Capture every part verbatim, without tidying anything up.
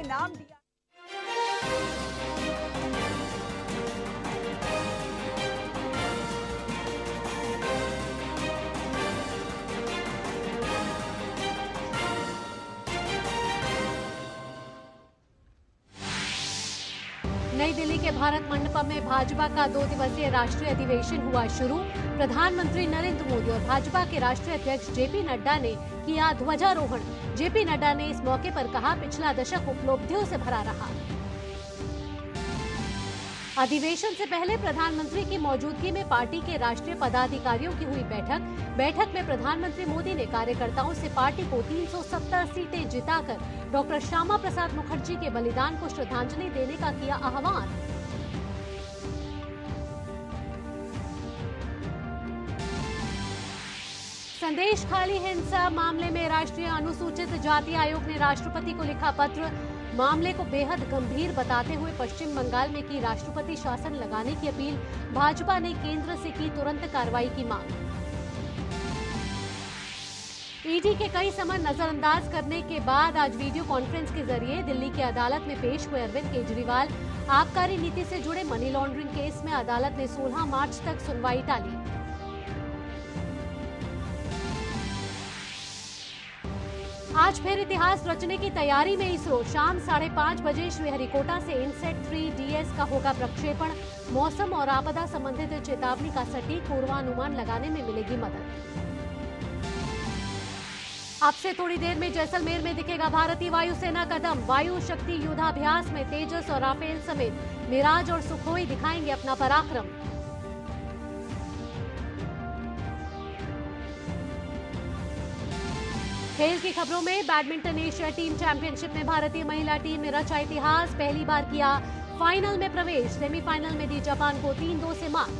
इनाम दिया। नई दिल्ली के भारत मंडपम में भाजपा का दो दिवसीय राष्ट्रीय अधिवेशन हुआ शुरू। प्रधानमंत्री नरेंद्र मोदी और भाजपा के राष्ट्रीय अध्यक्ष जेपी नड्डा ने किया ध्वजारोहण। जेपी नड्डा ने इस मौके पर कहा, पिछला दशक उपलब्धियों से भरा रहा। अधिवेशन से पहले प्रधानमंत्री की मौजूदगी में पार्टी के राष्ट्रीय पदाधिकारियों की हुई बैठक। बैठक में प्रधानमंत्री मोदी ने कार्यकर्ताओं से पार्टी को तीन सौ सत्तर सीटें जिताकर डॉक्टर श्यामा प्रसाद मुखर्जी के बलिदान को श्रद्धांजलि देने का किया आह्वान। संदेश खाली हिंसा मामले में राष्ट्रीय अनुसूचित जाति आयोग ने राष्ट्रपति को लिखा पत्र। मामले को बेहद गंभीर बताते हुए पश्चिम बंगाल में की राष्ट्रपति शासन लगाने की अपील। भाजपा ने केंद्र से की तुरंत कार्रवाई की मांग। ईडी के कई समन नजरअंदाज करने के बाद आज वीडियो कॉन्फ्रेंस के जरिए दिल्ली की अदालत में पेश हुए अरविंद केजरीवाल। आबकारी नीति से जुड़े मनी लॉन्ड्रिंग केस में अदालत ने सोलह मार्च तक सुनवाई टाली। आज फिर इतिहास रचने की तैयारी में इसरो। शाम साढ़े पांच बजे श्रीहरिकोटा से इनसेट थ्री डीएस का होगा प्रक्षेपण। मौसम और आपदा संबंधित चेतावनी का सटीक पूर्वानुमान लगाने में मिलेगी मदद। अब से थोड़ी देर में जैसलमेर में दिखेगा भारतीय वायुसेना का दम। वायु शक्ति युद्धाभ्यास में तेजस और राफेल समेत मिराज और सुखोई दिखाएंगे अपना पराक्रम। खेल की खबरों में बैडमिंटन एशिया टीम चैंपियनशिप में भारतीय महिला टीम ने रचा इतिहास। पहली बार किया फाइनल में प्रवेश। सेमीफाइनल में दी जापान को तीन दो से मात।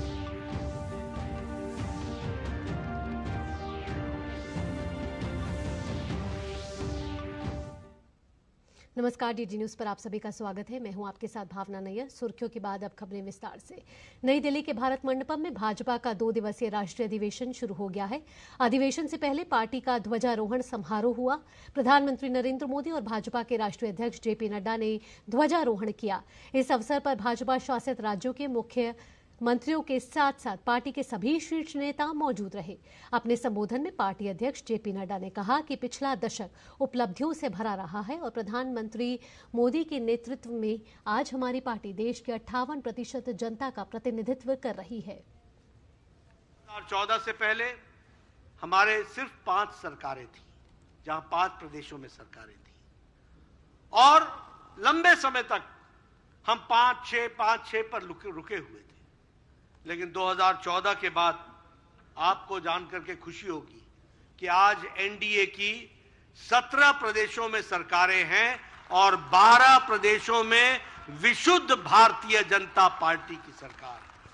नमस्कार, डीडी न्यूज पर आप सभी का स्वागत है। मैं हूं आपके साथ भावना नैयर। सुर्खियों के बाद अब खबरें विस्तार से। नई दिल्ली के भारत मंडपम में भाजपा का दो दिवसीय राष्ट्रीय अधिवेशन शुरू हो गया है। अधिवेशन से पहले पार्टी का ध्वजारोहण समारोह हुआ। प्रधानमंत्री नरेंद्र मोदी और भाजपा के राष्ट्रीय अध्यक्ष जेपी नड्डा ने ध्वजारोहण किया। इस अवसर पर भाजपा शासित राज्यों के मुख्य मंत्रियों के साथ साथ पार्टी के सभी शीर्ष नेता मौजूद रहे। अपने संबोधन में पार्टी अध्यक्ष जेपी नड्डा ने कहा कि पिछला दशक उपलब्धियों से भरा रहा है और प्रधानमंत्री मोदी के नेतृत्व में आज हमारी पार्टी देश के अट्ठावन प्रतिशत जनता का प्रतिनिधित्व कर रही है। दो हज़ार चौदह से पहले हमारे सिर्फ पांच सरकारें थी, जहां पांच प्रदेशों में सरकारें थी, और लंबे समय तक हम पांच छह पांच छह पर रुके हुए थे। लेकिन दो हज़ार चौदह के बाद आपको जानकर के खुशी होगी कि आज एनडीए की सत्रह प्रदेशों में सरकारें हैं और बारह प्रदेशों में विशुद्ध भारतीय जनता पार्टी की सरकार है।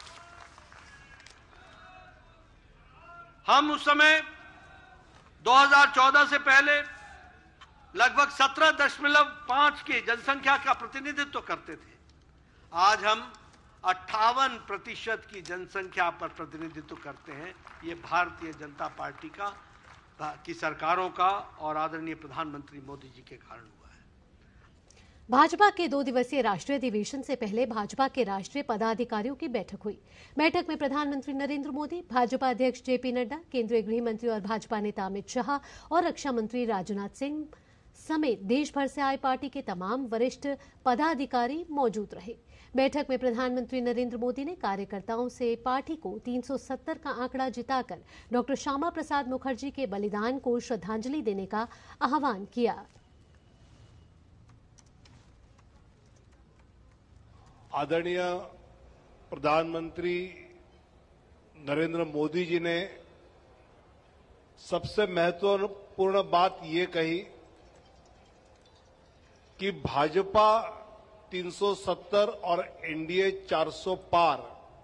हम उस समय दो हज़ार चौदह से पहले लगभग सत्रह दशमलव पांच की जनसंख्या का प्रतिनिधित्व करते थे। आज हम अट्ठावन प्रतिशत की जनसंख्या पर प्रतिनिधित्व करते हैं। ये भारतीय जनता पार्टी का की सरकारों का और आदरणीय प्रधानमंत्री मोदी जी के कारण हुआ है। भाजपा के दो दिवसीय राष्ट्रीय अधिवेशन से पहले भाजपा के राष्ट्रीय पदाधिकारियों की बैठक हुई। बैठक में प्रधानमंत्री नरेंद्र मोदी, भाजपा अध्यक्ष जेपी नड्डा, केंद्रीय गृह मंत्री और भाजपा नेता अमित शाह और रक्षा मंत्री राजनाथ सिंह समेत देश भर से आए पार्टी के तमाम वरिष्ठ पदाधिकारी मौजूद रहे। बैठक में प्रधानमंत्री नरेंद्र मोदी ने कार्यकर्ताओं से पार्टी को तीन सौ सत्तर का आंकड़ा जिताकर डॉक्टर श्यामा प्रसाद मुखर्जी के बलिदान को श्रद्धांजलि देने का आह्वान किया। आदरणीय प्रधानमंत्री नरेंद्र मोदी जी ने सबसे महत्वपूर्ण बात ये कही कि भाजपा तीन सौ सत्तर और एनडीए चार सौ पार।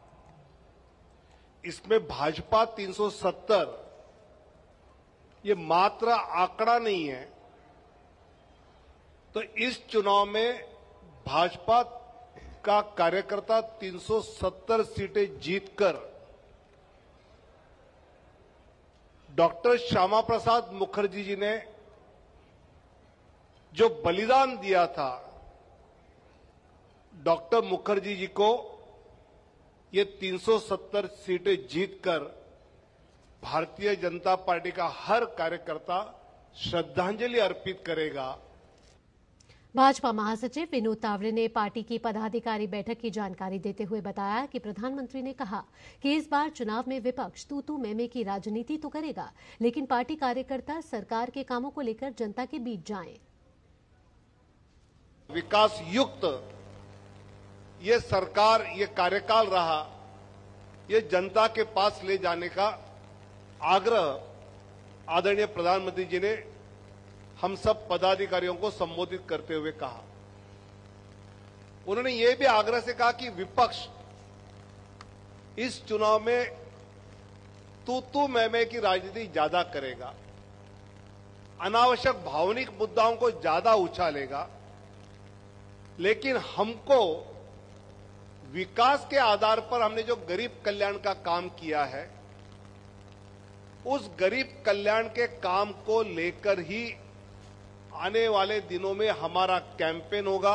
इसमें भाजपा तीन सौ सत्तर ये मात्र आंकड़ा नहीं है, तो इस चुनाव में भाजपा का कार्यकर्ता तीन सौ सत्तर सीटें जीतकर डॉक्टर श्यामा प्रसाद मुखर्जी जी ने जो बलिदान दिया था डॉक्टर मुखर्जी जी को ये तीन सौ सत्तर सीटें जीतकर भारतीय जनता पार्टी का हर कार्यकर्ता श्रद्धांजलि अर्पित करेगा। भाजपा महासचिव विनोद तावड़े ने पार्टी की पदाधिकारी बैठक की जानकारी देते हुए बताया कि प्रधानमंत्री ने कहा कि इस बार चुनाव में विपक्ष तू तू मैं मैं की राजनीति तो करेगा, लेकिन पार्टी कार्यकर्ता सरकार के कामों को लेकर जनता के बीच जाएं। विकास युक्त ये सरकार, ये कार्यकाल रहा, ये जनता के पास ले जाने का आग्रह आदरणीय प्रधानमंत्री जी ने हम सब पदाधिकारियों को संबोधित करते हुए कहा। उन्होंने ये भी आग्रह से कहा कि विपक्ष इस चुनाव में तू तू मैं मैं की राजनीति ज्यादा करेगा, अनावश्यक भावनिक मुद्दाओं को ज्यादा उछालेगा, लेकिन हमको विकास के आधार पर हमने जो गरीब कल्याण का काम किया है, उस गरीब कल्याण के काम को लेकर ही आने वाले दिनों में हमारा कैंपेन होगा।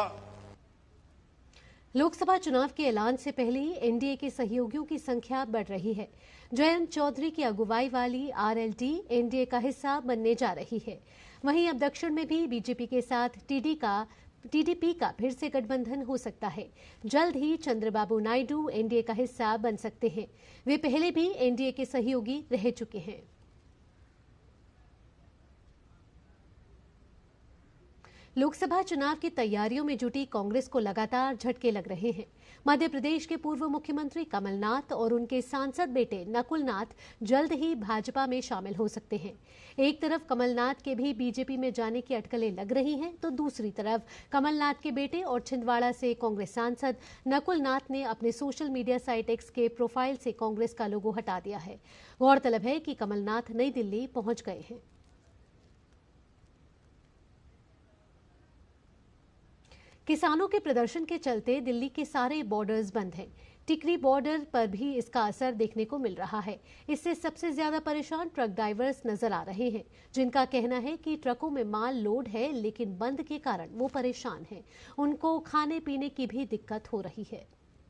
लोकसभा चुनाव के ऐलान से पहले ही एनडीए के सहयोगियों की संख्या बढ़ रही है। जयंत चौधरी की अगुवाई वाली आरएलडी एनडीए का हिस्सा बनने जा रही है। वहीं अब दक्षिण में भी बीजेपी के साथ टीडी का टीडीपी का फिर से गठबंधन हो सकता है। जल्द ही चंद्रबाबू नायडू एनडीए का हिस्सा बन सकते हैं। वे पहले भी एनडीए के सहयोगी रह चुके हैं। लोकसभा चुनाव की तैयारियों में जुटी कांग्रेस को लगातार झटके लग रहे हैं। मध्य प्रदेश के पूर्व मुख्यमंत्री कमलनाथ और उनके सांसद बेटे नकुल नाथ जल्द ही भाजपा में शामिल हो सकते हैं। एक तरफ कमलनाथ के भी बीजेपी में जाने की अटकलें लग रही हैं, तो दूसरी तरफ कमलनाथ के बेटे और छिंदवाड़ा से कांग्रेस सांसद नकुल नाथ ने अपने सोशल मीडिया साइट एक्स के प्रोफाइल से कांग्रेस का लोगो हटा दिया है। गौरतलब है कि कमलनाथ नई दिल्ली पहुंच गए हैं। किसानों के प्रदर्शन के चलते दिल्ली के सारे बॉर्डर्स बंद हैं। टिकरी बॉर्डर पर भी इसका असर देखने को मिल रहा है। इससे सबसे ज्यादा परेशान ट्रक ड्राइवर्स नजर आ रहे हैं, जिनका कहना है कि ट्रकों में माल लोड है, लेकिन बंद के कारण वो परेशान हैं। उनको खाने पीने की भी दिक्कत हो रही है।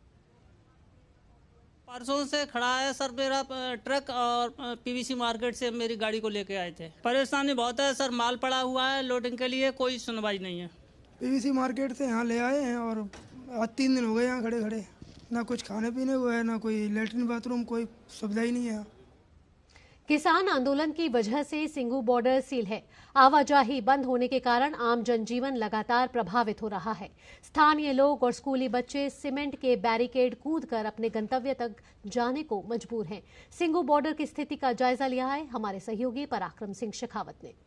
परसों से खड़ा है सर मेरा ट्रक, और पीवीसी मार्केट से मेरी गाड़ी को लेके आए थे। परेशानी बहुत है सर, माल पड़ा हुआ है लोडिंग के लिए, कोई सुनवाई नहीं है। पीवीसी मार्केट से यहाँ ले आए हैं और आज तीन दिन हो गए यहाँ खड़े खड़े। ना कुछ खाने पीने को है, ना कोई लेटरिन बाथरूम, कोई सुविधा ही नहीं है। किसान आंदोलन की वजह से सिंगू बॉर्डर सील है। आवाजाही बंद होने के कारण आम जनजीवन लगातार प्रभावित हो रहा है। स्थानीय लोग और स्कूली बच्चे सीमेंट के बैरिकेड कूदकर अपने गंतव्य तक जाने को मजबूर हैं। सिंगू बॉर्डर की स्थिति का जायजा लिया है हमारे सहयोगी पराक्रम सिंह शेखावत ने।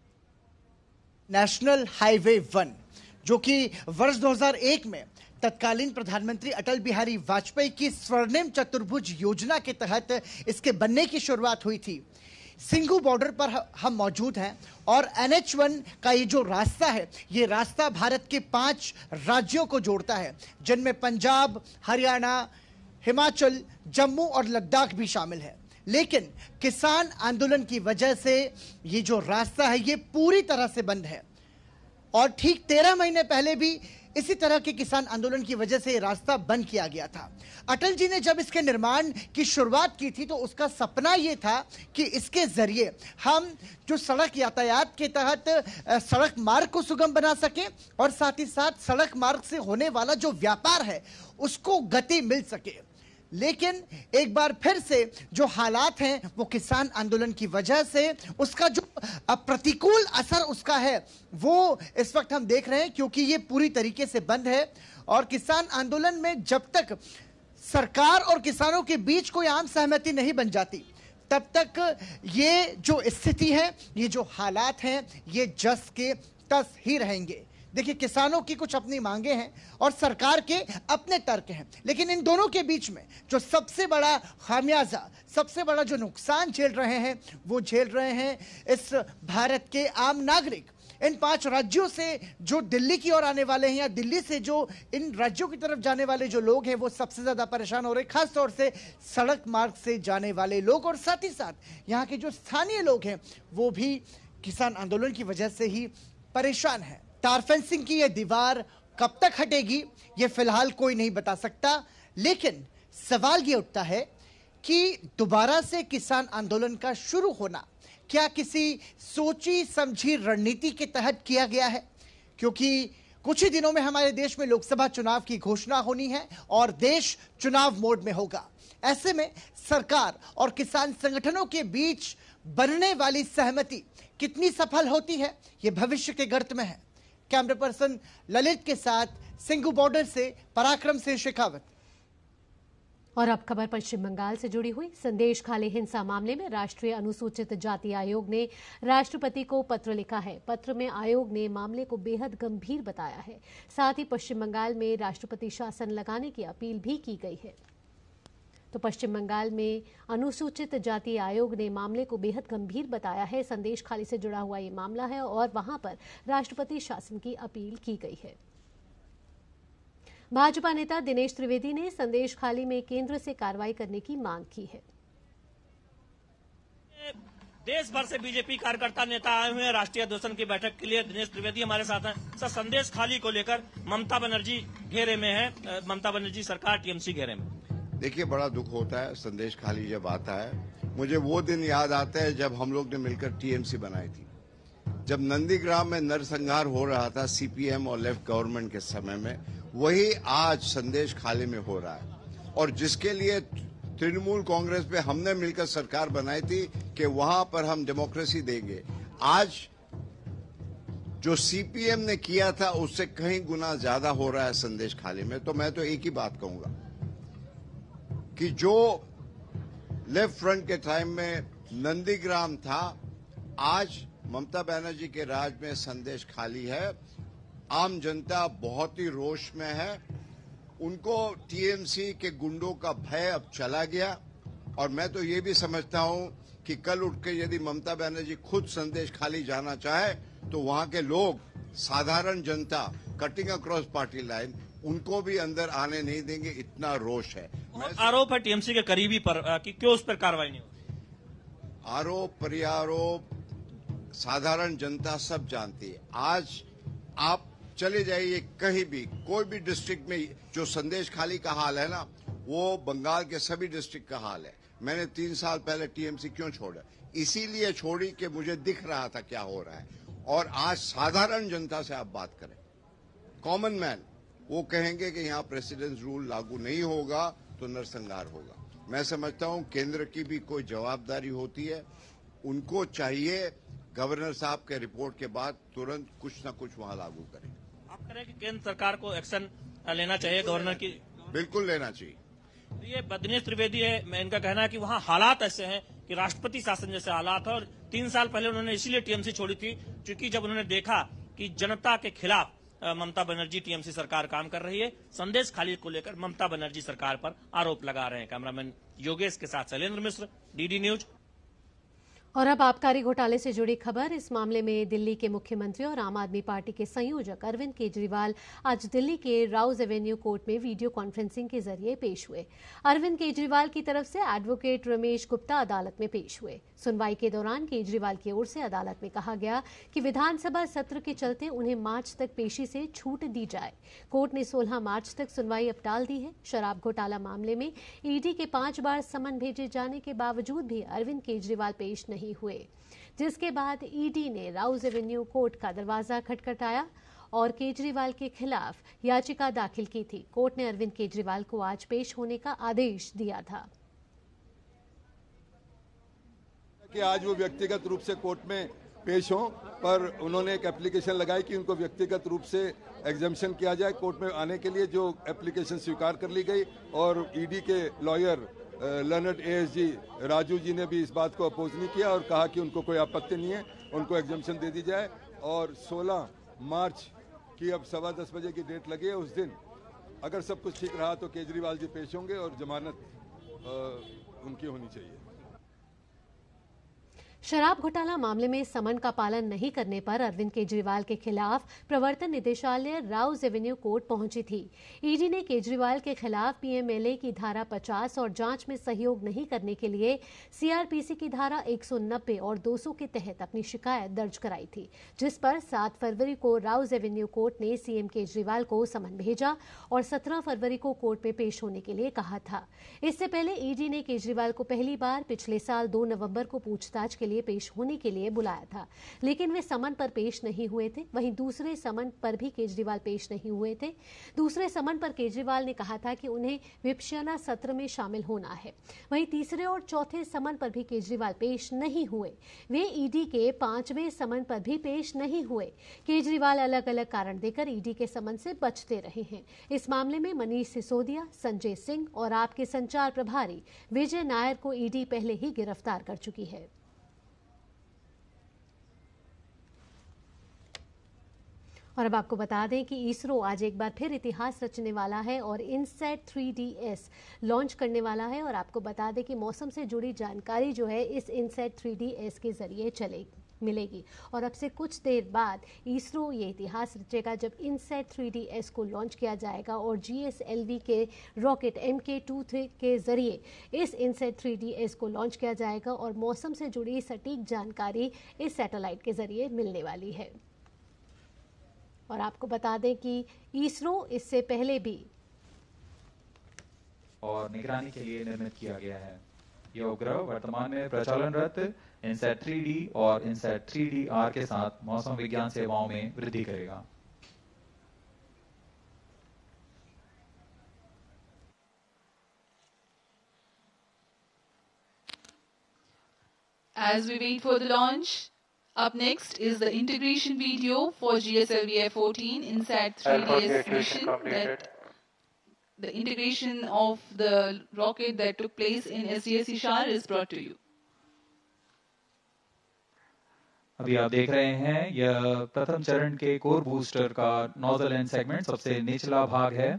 नेशनल हाईवे वन, जो कि वर्ष दो हज़ार एक में तत्कालीन प्रधानमंत्री अटल बिहारी वाजपेयी की स्वर्णिम चतुर्भुज योजना के तहत इसके बनने की शुरुआत हुई थी। सिंगू बॉर्डर पर हम मौजूद हैं और एन एच वन का ये जो रास्ता है, ये रास्ता भारत के पांच राज्यों को जोड़ता है, जिनमें पंजाब, हरियाणा, हिमाचल, जम्मू और लद्दाख भी शामिल है। लेकिन किसान आंदोलन की वजह से ये जो रास्ता है ये पूरी तरह से बंद है और ठीक तेरह महीने पहले भी इसी तरह के किसान आंदोलन की वजह से ये रास्ता बंद किया गया था। अटल जी ने जब इसके निर्माण की शुरुआत की थी तो उसका सपना ये था कि इसके जरिए हम जो सड़क यातायात के तहत सड़क मार्ग को सुगम बना सकें और साथ ही साथ सड़क मार्ग से होने वाला जो व्यापार है उसको गति मिल सके। लेकिन एक बार फिर से जो हालात हैं वो किसान आंदोलन की वजह से उसका जो प्रतिकूल असर उसका है वो इस वक्त हम देख रहे हैं, क्योंकि ये पूरी तरीके से बंद है। और किसान आंदोलन में जब तक सरकार और किसानों के बीच कोई आम सहमति नहीं बन जाती तब तक ये जो स्थिति है, ये जो हालात हैं, ये जस के तस ही रहेंगे। देखिए, किसानों की कुछ अपनी मांगे हैं और सरकार के अपने तर्क हैं, लेकिन इन दोनों के बीच में जो सबसे बड़ा खामियाजा, सबसे बड़ा जो नुकसान झेल रहे हैं वो झेल रहे हैं इस भारत के आम नागरिक। इन पांच राज्यों से जो दिल्ली की ओर आने वाले हैं या दिल्ली से जो इन राज्यों की तरफ जाने वाले जो लोग हैं वो सबसे ज्यादा परेशान हो रहे हैं, खासतौर से सड़क मार्ग से जाने वाले लोग। और साथ ही साथ यहाँ के जो स्थानीय लोग हैं वो भी किसान आंदोलन की वजह से ही परेशान हैं। तार फेंसिंग की यह दीवार कब तक हटेगी ये फिलहाल कोई नहीं बता सकता, लेकिन सवाल ये उठता है कि दोबारा से किसान आंदोलन का शुरू होना क्या किसी सोची समझी रणनीति के तहत किया गया है? क्योंकि कुछ ही दिनों में हमारे देश में लोकसभा चुनाव की घोषणा होनी है और देश चुनाव मोड में होगा। ऐसे में सरकार और किसान संगठनों के बीच बनने वाली सहमति कितनी सफल होती है, ये भविष्य के गर्त में है। कैमरा पर्सन ललित के साथ सिंघू बॉर्डर से पराक्रम सिंह शेखावत। और अब खबर पश्चिम बंगाल से जुड़ी हुई। संदेश खाली हिंसा मामले में राष्ट्रीय अनुसूचित जाति आयोग ने राष्ट्रपति को पत्र लिखा है। पत्र में आयोग ने मामले को बेहद गंभीर बताया है। साथ ही पश्चिम बंगाल में राष्ट्रपति शासन लगाने की अपील भी की गई है। तो पश्चिम बंगाल में अनुसूचित जाति आयोग ने मामले को बेहद गंभीर बताया है। संदेश खाली से जुड़ा हुआ ये मामला है और वहां पर राष्ट्रपति शासन की अपील की गई है। भाजपा नेता दिनेश त्रिवेदी ने संदेश खाली में केंद्र से कार्रवाई करने की मांग की है। देश भर से बीजेपी कार्यकर्ता नेता आए हुए हैं राष्ट्रीय अधिवेशन की बैठक के लिए। दिनेश त्रिवेदी हमारे साथ हैं। सर, संदेश खाली को लेकर ममता बनर्जी घेरे में है, ममता बनर्जी सरकार टीएमसी घेरे में। देखिए, बड़ा दुख होता है संदेश खाली जब आता है। मुझे वो दिन याद आता है जब हम लोग ने मिलकर टीएमसी बनाई थी, जब नंदीग्राम में नरसंहार हो रहा था सीपीएम और लेफ्ट गवर्नमेंट के समय में। वही आज संदेश खाली में हो रहा है और जिसके लिए तृणमूल कांग्रेस पे हमने मिलकर सरकार बनाई थी कि वहां पर हम डेमोक्रेसी देंगे। आज जो सीपीएम ने किया था उससे कहीं गुना ज्यादा हो रहा है संदेश खाली में। तो मैं तो एक ही बात कहूंगा कि जो लेफ्ट फ्रंट के टाइम में नंदीग्राम था, आज ममता बनर्जी के राज में संदेश खाली है। आम जनता बहुत ही रोष में है। उनको टीएमसी के गुंडों का भय अब चला गया और मैं तो ये भी समझता हूं कि कल उठ के यदि ममता बनर्जी खुद संदेश खाली जाना चाहे तो वहां के लोग, साधारण जनता, कटिंग अक्रॉस पार्टी लाइन, उनको भी अंदर आने नहीं देंगे, इतना रोष है। आरोप है टीएमसी के करीबी पर कि क्यों उस पर कार्रवाई नहीं होती। आरोप प्रत्यारोप साधारण जनता सब जानती है। आज आप चले जाइए कहीं भी, कोई भी डिस्ट्रिक्ट में, जो संदेश खाली का हाल है ना, वो बंगाल के सभी डिस्ट्रिक्ट का हाल है। मैंने तीन साल पहले टीएमसी क्यों छोड़ा? इसीलिए छोड़ी कि मुझे दिख रहा था क्या हो रहा है। और आज साधारण जनता से आप बात करें, कॉमन मैन, वो कहेंगे कि यहाँ प्रेसिडेंस रूल लागू नहीं होगा तो नरसंहार होगा। मैं समझता हूँ केंद्र की भी कोई जवाबदारी होती है। उनको चाहिए गवर्नर साहब के रिपोर्ट के बाद तुरंत कुछ ना कुछ वहां लागू करें। आप कह रहे हैं कि केंद्र सरकार को एक्शन लेना चाहिए, गवर्नर की? बिल्कुल लेना चाहिए। ये दिनेश त्रिवेदी है, मैं इनका कहना है कि वहाँ हालात ऐसे हैं कि राष्ट्रपति शासन जैसे हालात है। और तीन साल पहले उन्होंने इसीलिए टीएमसी छोड़ी थी क्योंकि जब उन्होंने देखा कि जनता के खिलाफ ममता बनर्जी टीएमसी सरकार काम कर रही है। संदेश खाली को लेकर ममता बनर्जी सरकार पर आरोप लगा रहे हैं। कैमरामैन योगेश के साथ शैलेंद्र मिश्र, डीडी न्यूज। और अब आबकारी घोटाले से जुड़ी खबर। इस मामले में दिल्ली के मुख्यमंत्री और आम आदमी पार्टी के संयोजक अरविंद केजरीवाल आज दिल्ली के राउज एवेन्यू कोर्ट में वीडियो कॉन्फ्रेंसिंग के जरिए पेश हुए। अरविंद केजरीवाल की तरफ से एडवोकेट रमेश गुप्ता अदालत में पेश हुए। सुनवाई के दौरान केजरीवाल की ओर से अदालत में कहा गया कि विधानसभा सत्र के चलते उन्हें मार्च तक पेशी से छूट दी जाए। कोर्ट ने सोलह मार्च तक सुनवाई अब टाल दी है। शराब घोटाला मामले में ईडी के पांच बार समन भेजे जाने के बावजूद भी अरविंद केजरीवाल पेश नहीं हुए, जिसके बाद ईडी ने राउज एवेन्यू कोर्ट का दरवाजा खटखटाया और केजरीवाल के खिलाफ याचिका दाखिल की थी। कोर्ट ने अरविंद केजरीवाल को आज पेश होने का आदेश दिया था कि आज वो व्यक्तिगत रूप से कोर्ट में पेश हों, पर उन्होंने एक एप्लीकेशन लगाई कि उनको व्यक्तिगत रूप से एग्जामिशन किया जाए कोर्ट में आने के लिए, जो एप्लीकेशन स्वीकार कर ली गई। और ईडी के lawyer learned ASG Raju ji ने भी इस बात को अपोज नहीं किया और कहा कि उनको कोई आपत्ति नहीं है, उनको एग्जामिशन दे दी जाए। और सोलह मार्च की अब सवा दस बजे की डेट लगी है। उस दिन अगर सब कुछ ठीक रहा तो केजरीवाल जी पेश होंगे और जमानत आ, उनकी होनी चाहिए। शराब घोटाला मामले में समन का पालन नहीं करने पर अरविंद केजरीवाल के खिलाफ प्रवर्तन निदेशालय राउज एवेन्यू कोर्ट पहुंची थी। ईडी ने केजरीवाल के खिलाफ पीएमएलए की धारा पचास और जांच में सहयोग नहीं करने के लिए सीआरपीसी की धारा एक सौ नब्बे और दो सौ के तहत अपनी शिकायत दर्ज कराई थी, जिस पर सात फरवरी को राउज एवेन्यू कोर्ट ने सीएम केजरीवाल को समन भेजा और सत्रह फरवरी को कोर्ट में पेश होने के लिए कहा था। इससे पहले ईडी ने केजरीवाल को पहली बार पिछले साल दो नवंबर को पूछताछ के लिए पेश होने के लिए बुलाया था, लेकिन वे समन पर पेश नहीं हुए थे। वहीं दूसरे समन पर भी केजरीवाल पेश नहीं हुए थे। दूसरे समन पर केजरीवाल ने कहा था कि उन्हें विपक्षना सत्र में शामिल होना है। वहीं तीसरे और चौथे समन पर भी केजरीवाल पेश नहीं हुए। वे ईडी के पांचवें समन पर भी पेश नहीं हुए। केजरीवाल अलग अलग कारण देकर ईडी के समन से बचते रहे हैं। इस मामले में मनीष सिसोदिया, संजय सिंह और आपके संचार प्रभारी विजय नायर को ईडी पहले ही गिरफ्तार कर चुकी है। और अब आपको बता दें कि इसरो आज एक बार फिर इतिहास रचने वाला है और INSAT three D S launch करने वाला है। और आपको बता दें कि मौसम से जुड़ी जानकारी जो है इस इनसैट थ्री डी एस के जरिए चलेगी मिलेगी। और अब से कुछ देर बाद इसरो ये इतिहास रचेगा जब इनसैट थ्री डी एस को लॉन्च किया जाएगा और जी एस एल वी के rocket M K two three के जरिए इस इनसैट थ्री डी एस को लॉन्च किया जाएगा और मौसम से जुड़ी सटीक जानकारी इस सैटेलाइट के जरिए मिलने वाली है। और आपको बता दें कि इसरो इससे पहले भी और निगरानी के लिए निर्मित किया गया है। यह उपग्रह वर्तमान में प्रचालनरत इनसैट थ्री डी और इनसैट थ्री डी आर के साथ मौसम विज्ञान सेवाओं में वृद्धि करेगा। As we wait for the launch, up next is the integration video for G S L V F fourteen INSAT three D S mission. That the integration of the rocket that took place in S D S Ishar is brought to you. अभी आप देख रहे हैं यह प्रथम चरण के core booster का नोजल एंड सेगमेंट सबसे निचला भाग है।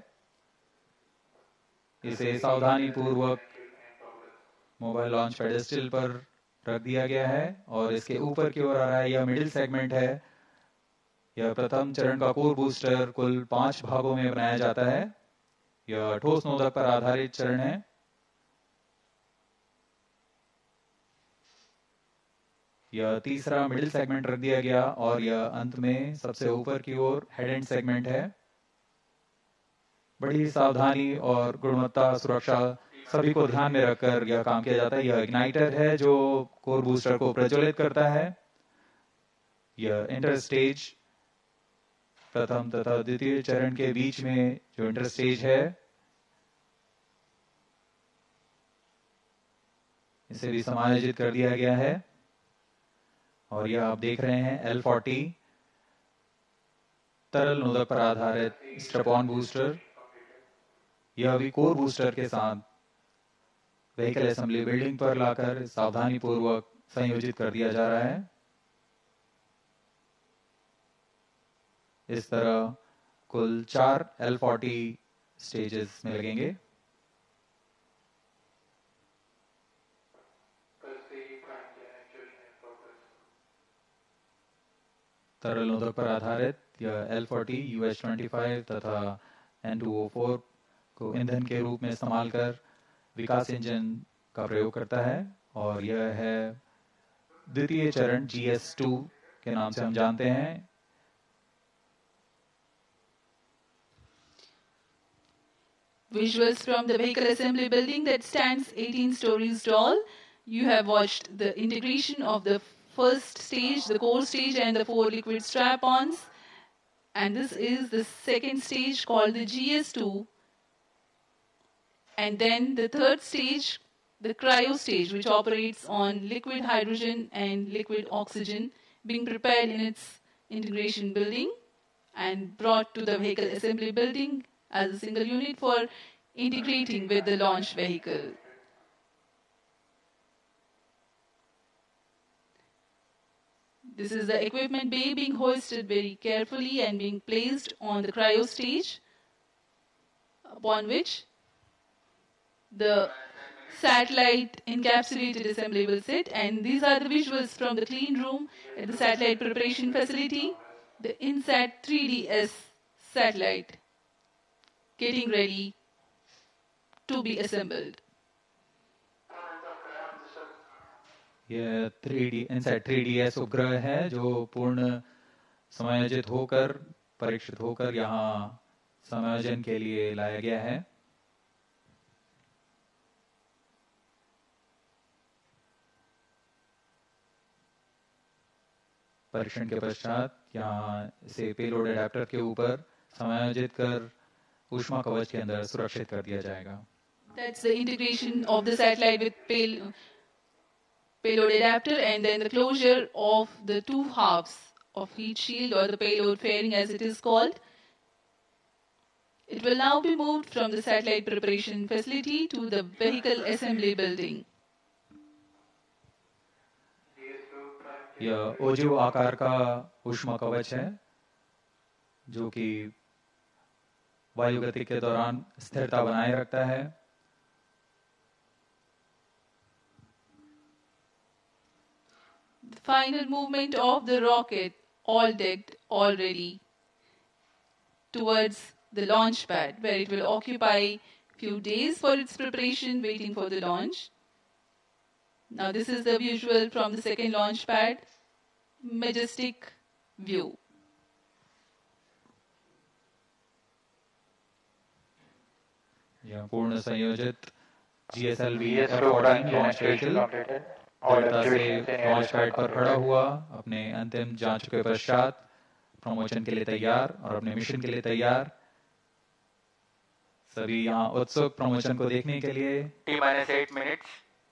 इसे सावधानी पूर्वक मोबाइल लॉन्च पेडेस्टल पर रख दिया गया है और इसके ऊपर की ओर आ रहा है यह मिडिल सेगमेंट है। यह प्रथम चरण का कोर बूस्टर कुल पांच भागों में बनाया जाता है। यह ठोस नोदक पर आधारित चरण है। यह तीसरा मिडिल सेगमेंट रख दिया गया और यह अंत में सबसे ऊपर की ओर हेड एंड सेगमेंट है। बड़ी सावधानी और गुणवत्ता सुरक्षा सभी को ध्यान में रखकर यह काम किया जाता है। यह इग्नाइटर है जो कोर बूस्टर को प्रज्वलित करता है। यह इंटर स्टेज प्रथम तथा द्वितीय चरण के बीच में जो इंटर स्टेज है इसे भी समायोजित कर दिया गया है। और यह आप देख रहे हैं एल फोर्टी तरल नोदक पर आधारित स्ट्रैप-ऑन बूस्टर। यह भी कोर बूस्टर के साथ व्हीकल असेंबली बिल्डिंग पर लाकर सावधानी पूर्वक संयोजित कर दिया जा रहा है। इस तरह कुल चार एल फोर्टी स्टेजेस में लगेंगे। तरल नोदक पर आधारित यह L forty U H twenty five तथा एन टू ओ फोर को ईंधन के रूप में इस्तेमाल कर विकास इंजन का प्रयोग करता है। और यह है द्वितीय चरण जी एस टू के नाम से हम जानते हैं। Visuals from the vehicle assembly building that stands eighteen stories tall. You have watched the integration of the first stage, the core stage, and the four liquid strap-ons. And this is the second stage called the G S two. And then the third stage, the cryo stage, which operates on liquid hydrogen and liquid oxygen, being prepared in its integration building and brought to the vehicle assembly building as a single unit for integrating with the launch vehicle. This is the equipment bay being hoisted very carefully and being placed on the cryo stage, upon which the satellite encapsulated assemblable set, and these are the visuals from the clean room at the satellite preparation facility. The INSAT three D S satellite getting ready to be assembled. यह three D INSAT three D S उपग्रह है जो पूर्ण समायोजित होकर परीक्षित होकर यहाँ समायोजन के लिए लाया गया है। परीक्षण के पश्चात यहाँ इसे पेलोड एडेप्टर के ऊपर समायोजित कर ऊष्मा कवच के अंदर सुरक्षित कर दिया जाएगा। That's the integration of the satellite with pay, payload adapter, and then the closure of the two halves of heat shield or the payload fairing as it is called. It will now be moved from the satellite preparation facility to the vehicle assembly building. यह ओजिव आकार का ऊष्मा कवच है जो कि वायु गति के दौरान स्थिरता बनाए रखता है। The final movement of the rocket, all decked, all ready, towards the launch pad, where it will occupy few days for its preparation, waiting for the launch. Now this is the visual from the second launch pad. Majestic view. यह पूर्ण संयोजित G S L V F fourteen launch vehicle दृढ़ता से launch pad पर खड़ा हुआ, अपने अंतिम जांच के पश्चात प्रमोशन के लिए तैयार और अपने मिशन के लिए तैयार। सभी यहाँ उत्सुक प्रमोशन को देखने के लिए। T minus eight minutes.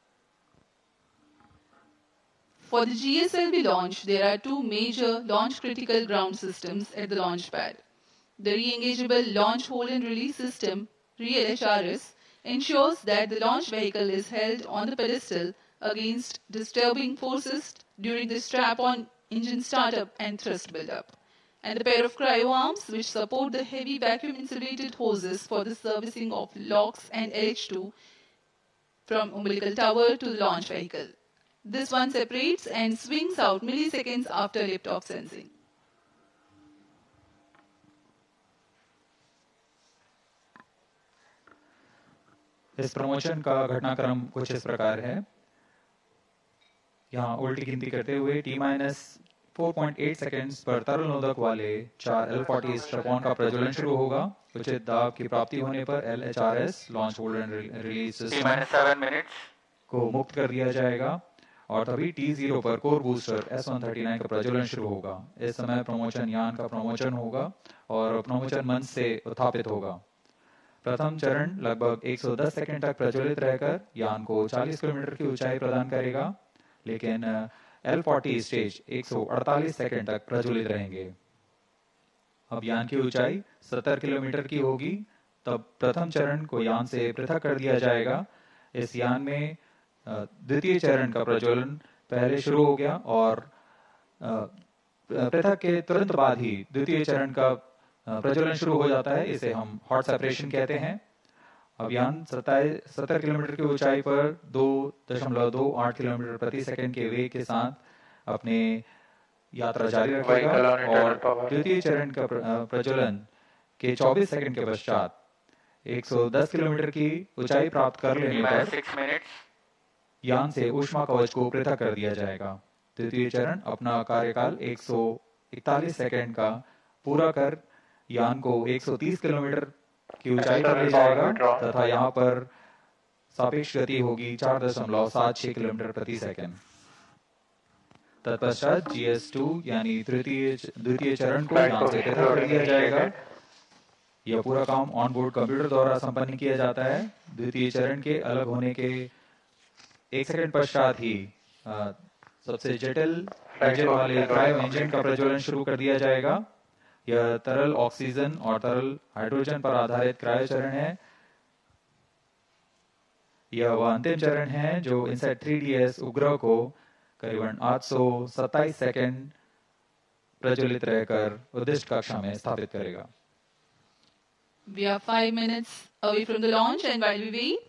For the G S L V launch, there are two major launch critical ground systems at the launch pad. The re-engageable launch hold and release system, R E L H R S, ensures that the launch vehicle is held on the pedestal against disturbing forces during the strap-on engine startup and thrust build-up. And the pair of cryo arms which support the heavy vacuum insulated hoses for the servicing of LOX and L H two from umbilical tower to the launch vehicle. This one separates and swings out milliseconds after liftoff sensing. इस प्रमोशन का घटनाक्रम कुछ इस प्रकार है। यहाँ उल्टी गिनती करते हुए T minus four point eight seconds पर तरल नोदक वाले चार एल फोर्टी स्ट्रैप-ऑन का प्रज्वलन शुरू होगा। उचित दाब की प्राप्ति होने पर L H R S launch hold and release system को मुक्त कर दिया जाएगा और तभी टी जीरो पर core booster S one thirty nine का प्रज्वलन शुरू होगा। इस समय प्रमोशन यान का प्रमोशन होगा और प्रमोशन मंच से उत्थापित होगा। प्रथम चरण लगभग एक सौ दस सेकंड तक प्रज्वलित रहकर यान को चालीस किलोमीटर की ऊंचाई प्रदान करेगा, लेकिन एल फोर्टी स्टेज एक सौ अड़तालीस सेकंड तक प्रज्वलित रहेंगे। अब यान की ऊंचाई सत्तर किलोमीटर की होगी, तब प्रथम चरण को यान से पृथक कर दिया जाएगा। इस यान में द्वितीय चरण का प्रज्वलन पहले शुरू हो गया और पृथक के तुरंत बाद ही द्वितीय चरण का प्रज्वलन शुरू हो जाता है। इसे हम हॉट सेपरेशन कहते हैं। अब यान सत्ताईस सत्तर किलोमीटर की ऊंचाई पर दो दशमलव दो आठ किलोमीटर प्रति सेकंड के वेग के साथ अपने यात्रा जारी रखेगा और द्वितीय चरण का प्रज्वलन के चौबीस सेकंड के पश्चात एक सौ दस किलोमीटर की ऊंचाई प्राप्त कर लेने पर यान से ऊष्मा कवच को पृथक कर दिया जाएगा। द्वितीय चरण अपना कार्यकाल एक सौ इकतालीस सेकंड का पूरा कर यान को एक सौ तीस किलोमीटर की ऊंचाई पर ले जाएगा तथा यहाँ पर सापेक्ष गति होगी चार दशमलव सात छह किलोमीटर प्रति सेकंड। तत्पश्चात जी एस टू यानी तृतीय द्वितीय चरण को यान से पृथक कर दिया जाएगा। यह पूरा काम ऑन बोर्ड कंप्यूटर द्वारा संपन्न किया जाता है। द्वितीय चरण के अलग होने के एक सेकंड पश्चात ही आ, सबसे जटिल इंजन वाले क्रायो इंजन का प्रज्वलन शुरू कर दिया जाएगा। यह तरल ऑक्सीजन और तरल हाइड्रोजन पर आधारित क्रायो चरण है। यह वह अंतिम चरण है जो इनसैट थ्री डी एस उपग्रह को करीबन आठ सौ सत्ताईस सेकंड प्रज्वलित रहकर उद्दिष्ट कक्षा में स्थापित करेगा। We are five minutes away from the launch, and while we wait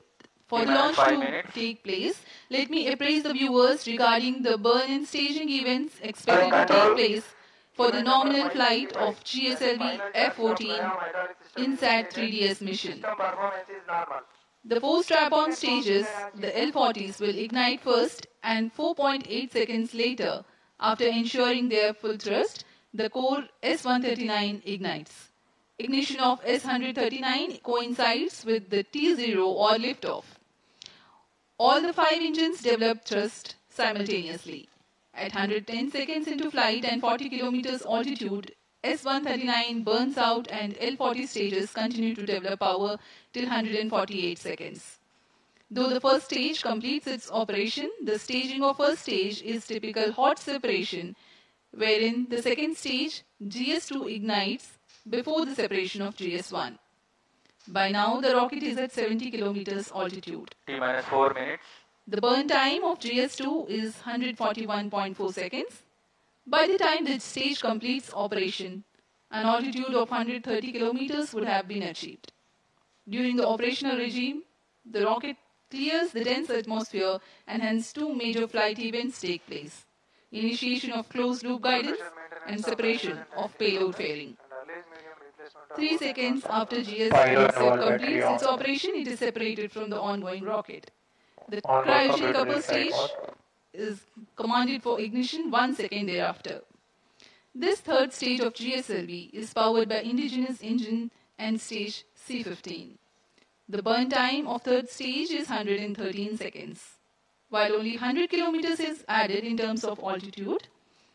For the launch to take place, let me appraise the viewers regarding the burn and staging events expected to take place for the nominal flight of G S L V F fourteen INSAT three D S mission. The four strap-on stages, the L forties, will ignite first, and four point eight seconds later, after ensuring their full thrust, the core S one thirty-nine ignites. Ignition of S one thirty-nine coincides with the T zero or liftoff. All the five engines develop thrust simultaneously. At one hundred ten seconds into flight and forty kilometers altitude, S one thirty-nine burns out and L forty stages continue to develop power till one hundred forty-eight seconds. Though the first stage completes its operation, the staging of first stage is typical hot separation, wherein the second stage, G S two, ignites before the separation of G S one. By now, the rocket is at seventy kilometers altitude. T minus four minutes. The burn time of G S two is one hundred forty-one point four seconds. By the time the stage completes operation, an altitude of one hundred thirty kilometers would have been achieved. During the operational regime, the rocket clears the dense atmosphere and hence two major flight events take place: initiation of closed-loop guidance and separation of payload fairing. Three seconds after G S two completes its operation, it is separated from the ongoing rocket. The cryogenic upper stage is commanded for ignition one second thereafter. This third stage of G S L V is powered by indigenous engine and stage C fifteen. The burn time of third stage is one hundred thirteen seconds. While only one hundred kilometers is added in terms of altitude,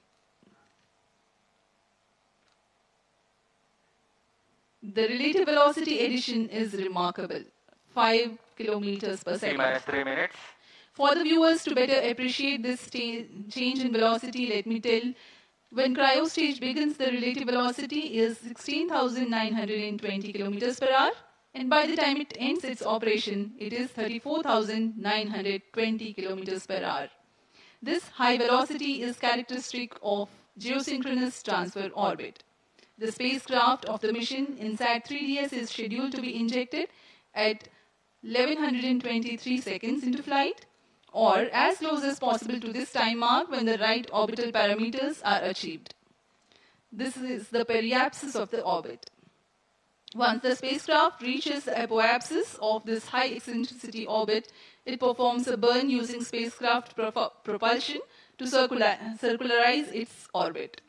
the relative velocity addition is remarkable, five kilometers per second. T minus three minutes. For the viewers to better appreciate this change in velocity, let me tell, when cryo stage begins, the relative velocity is sixteen thousand nine hundred twenty kilometers per hour, and by the time it ends its operation, it is thirty-four thousand nine hundred twenty kilometers per hour. This high velocity is characteristic of geosynchronous transfer orbit. The spacecraft of the mission INSAT three D S is scheduled to be injected at eleven twenty-three seconds into flight, or as close as possible to this time mark when the right orbital parameters are achieved. This is the periapsis of the orbit. Once the spacecraft reaches the apoapsis of this high eccentricity orbit, it performs a burn using spacecraft pro- propulsion to circular- circularize its orbit.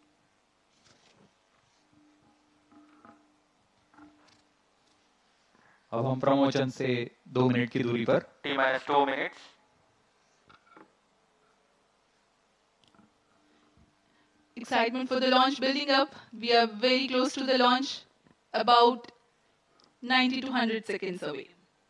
अब हम प्रमोचन से दो minute की दूरी पर T minus two minutes. Excitement for the launch building up. We are very close to the launch, about ninety to one hundred seconds away.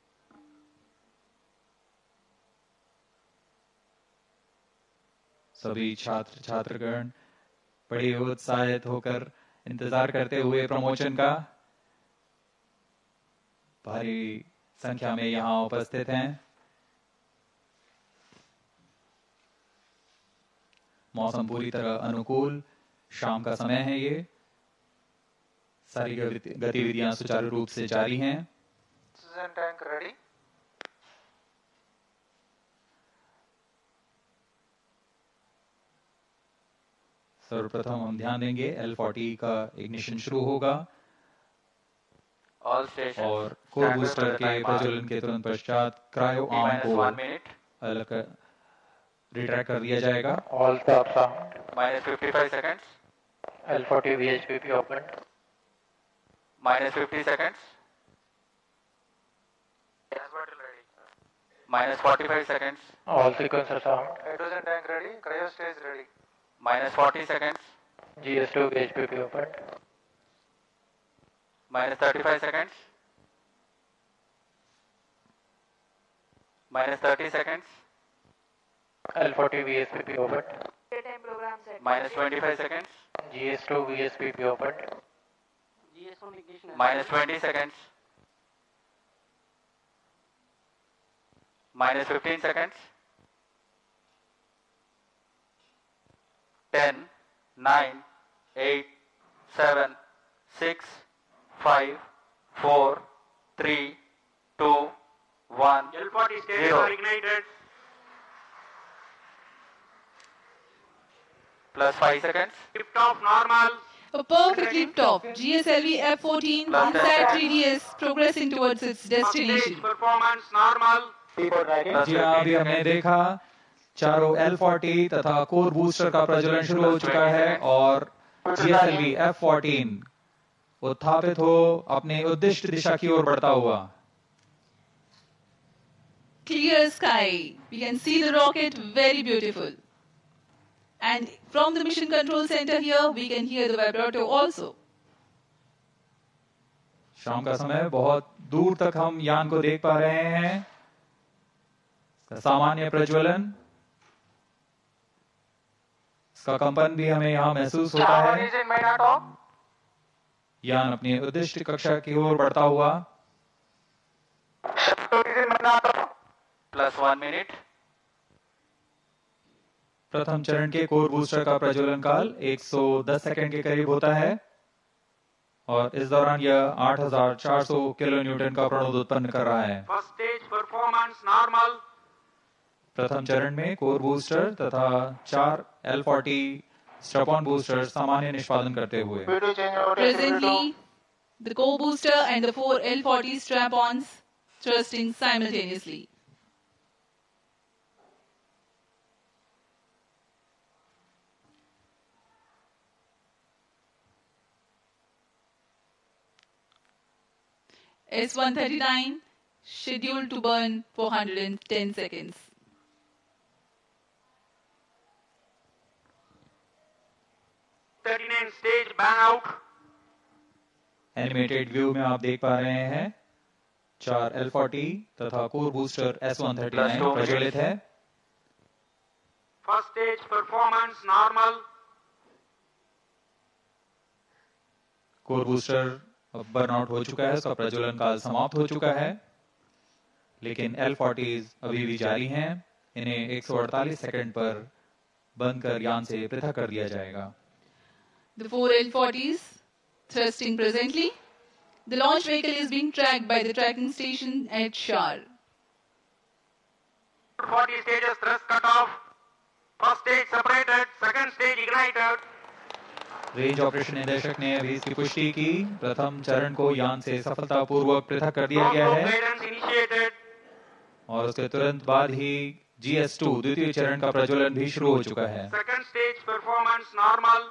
सभी छात्र छात्रगण बड़े उत्साहित होकर इंतजार करते हुए प्रमोशन का भारी संख्या में यहाँ उपस्थित हैं। मौसम पूरी तरह अनुकूल, शाम का समय है। ये सारी गतिविधियां सुचारू रूप से जारी हैं। Tank ready. सर्वप्रथम हम ध्यान देंगे एल फोर्टी का इग्निशन शुरू होगा और कोर बूस्टर के प्रज्वलन के तुरंत पश्चात क्रायो आर्म को अलग रिट्रैक्ट कर दिया जाएगा। All stop sound. Minus fifty-five seconds. L forty V H P P opened. Minus fifty seconds. Minus forty-five seconds. All sequencer sound. Hydrogen tank ready. Cryo stage ready. Minus forty seconds. G S two V H P P opened. Minus thirty-five seconds. Minus thirty seconds. L forty V S P P opened. Minus twenty-five seconds. G S two V S P P opened. Minus twenty seconds. Minus fifteen seconds. ten, nine, eight, seven, six, five, four, three, two, one. L forty stages Zero. are ignited. Plus five seconds. Lift off normal. A perfect lift-off. G S L V F fourteen Plus inside ten. three D S progressing towards its First stage destination. performance normal. Plus जी हाँ, अभी हमने देखा चारों L forty तथा core booster का प्रज्वलन शुरू हो चुका है और G S L V F fourteen उत्थापित हो अपने उद्दिष्ट दिशा की ओर बढ़ता हुआ। Clear sky. We can see the rocket very beautiful. And from the mission control center here, we can hear the vibrato also. शाम का समय, बहुत दूर तक हम यान को देख पा रहे हैं। सामान्य प्रज्वलन, इसका कंपन भी हमें यहाँ महसूस होता है। यान अपनी उद्दिष्ट कक्षा की ओर बढ़ता हुआ। Plus one minute. प्रथम चरण के कोर बूस्टर का प्रज्वलन काल एक सौ दस सेकंड के करीब होता है और इस दौरान यह आठ हज़ार चार सौ किलो न्यूटन का प्रणोद उत्पन्न कर रहा है। First stage performance normal. प्रथम चरण में कोर बूस्टर तथा चार एल फोर्टी स्ट्रैप-ऑन बूस्टर सामान्य निष्पादन करते हुए। Presently, the core booster and the four L forty strap-ons thrusting simultaneously. S one thirty-nine scheduled to burn four hundred ten seconds. thirty-nine stage bang out. Animated view में आप देख पा रहे हैं चार एल फोर्टी तथा core booster S one thirty nine प्रज्वलित है। First stage performance normal. Core booster अब बर्नआउट हो चुका है, उसका प्रज्वलन काल समाप्त हो चुका है, लेकिन एल फोर्टीज अभी भी जारी हैं। इन्हें एक सौ अड़तालीस सेकंड पर बंद कर यान से पृथक कर दिया जाएगा। The four L forties thrusting presently. The launch vehicle is being tracked by the tracking station at Shar. forty stages thrust cut off. First stage separated. Second stage ignited. Range operation निदेशक ने अभी इसकी पुष्टि की। प्रथम चरण को यान से सफलतापूर्वक पृथक कर दिया गया है Guidance initiated. और उसके तुरंत बाद ही जी एस टू द्वितीय चरण का प्रज्वलन भी शुरू हो चुका है। Second stage performance normal.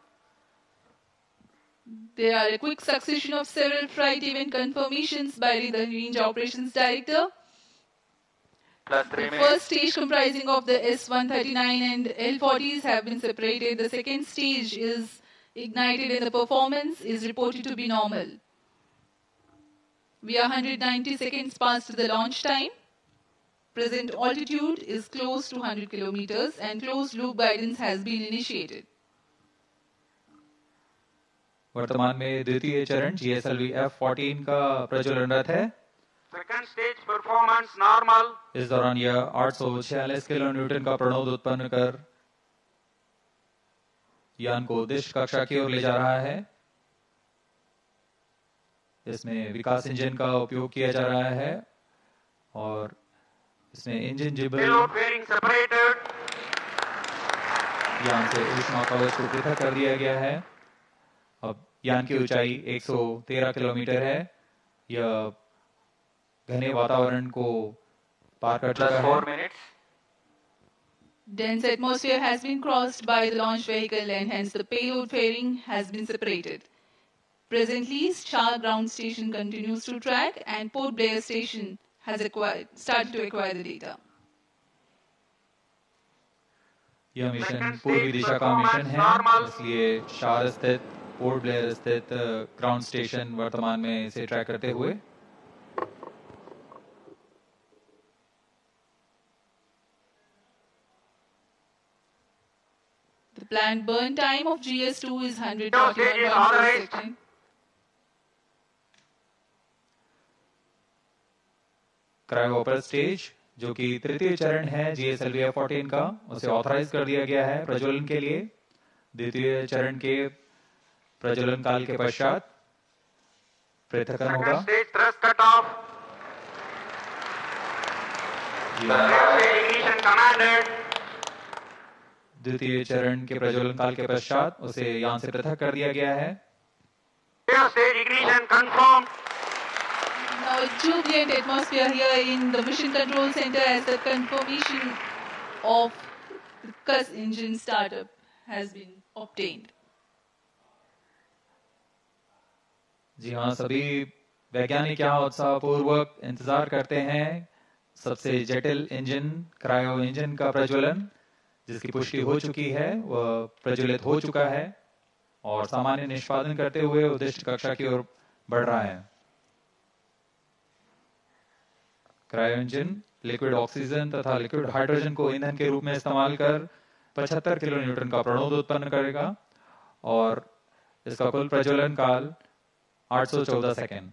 There are a quick succession of several flight event confirmations by the Range Operations Director. Plus three The minutes. first stage comprising of the S one thirty-nine and L forties have been separated. The second stage is ignited and the performance is reported to be normal. We are one hundred ninety seconds past the launch time. Present altitude is close to one hundred kilometers and closed loop guidance has been initiated. वर्तमान में द्वितीय चरण G S L V F fourteen का प्रज्वलनरत है। Second stage performance normal. इस दौरान यह आठ सौ छियालीस किलो न्यूटन का प्रणोद उत्पन्न कर यान को उद्दिष्ट कक्षा की ओर ले जा रहा है। इसमें विकास इंजन का उपयोग किया जा रहा है और इसमें engine gimbal Payload fairing separated. यान से ऊष्मा कवच को पृथक कर दिया गया है। अब यान की ऊंचाई एक सौ तेरह किलोमीटर है। यह घने वातावरण को पार कर चुका Plus four है। minutes. Dense atmosphere has been crossed by the launch vehicle and hence the payload fairing has been separated. Presently, Shah ground station continues to track and Port Blair station has acquired, started to acquire the data. यह mission पूर्वी दिशा का mission है, इसलिए शार स्थित पोर्ट ब्लेयर स्थित ground station वर्तमान में इसे ट्रैक करते हुए The planned burn time of G S two is one hundred forty-one pounds per second. Cryo upper stage जो कि तृतीय चरण है जी S L V F fourteen का, उसे ऑथराइज कर दिया गया है प्रज्वलन के लिए। द्वितीय चरण के प्रज्वलन काल के पश्चात पृथक्करण होगा। Second stage thrust cut off. ignition commanded. द्वितीय चरण के प्रज्वलन काल के पश्चात उसे यान से पृथक कर दिया गया है। Stage ignition confirmed. Now a jubilant atmosphere here in the Mission Control Center as the confirmation of the Cuss engine startup has been obtained. जी हाँ, सभी वैज्ञानिक यहाँ उत्साहपूर्वक इंतजार करते हैं सबसे जटिल इंजन क्रायो इंजन का प्रज्वलन, जिसकी पुष्टि हो चुकी है, वह प्रज्वलित हो चुका है और सामान्य निष्पादन करते हुए उद्दिष्ट कक्षा की ओर बढ़ रहा है। क्रायो इंजन लिक्विड ऑक्सीजन तथा लिक्विड हाइड्रोजन को ईंधन के रूप में इस्तेमाल कर पचहत्तर किलो न्यूटन का प्रणोद उत्पन्न करेगा और इसका कुल प्रज्वलन काल आठ सौ चौदह second.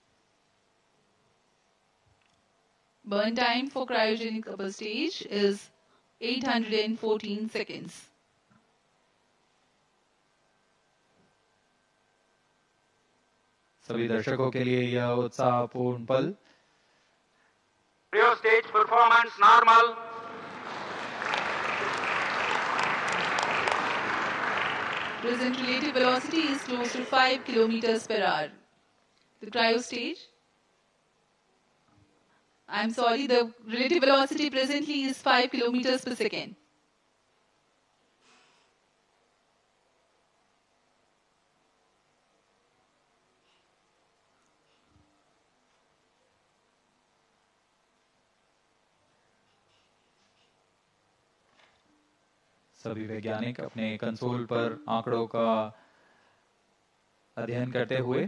Burn time for cryogenic upper stage is eight hundred fourteen seconds. सभी दर्शकों के लिए यह उत्साहपूर्ण पल। Cryo stage performance normal. Present relative velocity is close to five kilometers per hour. The cryo stage, I'm sorry, the relative velocity presently is five kilometers per second. सभी वैज्ञानिक अपने console पर आंकड़ों का अध्ययन करते हुए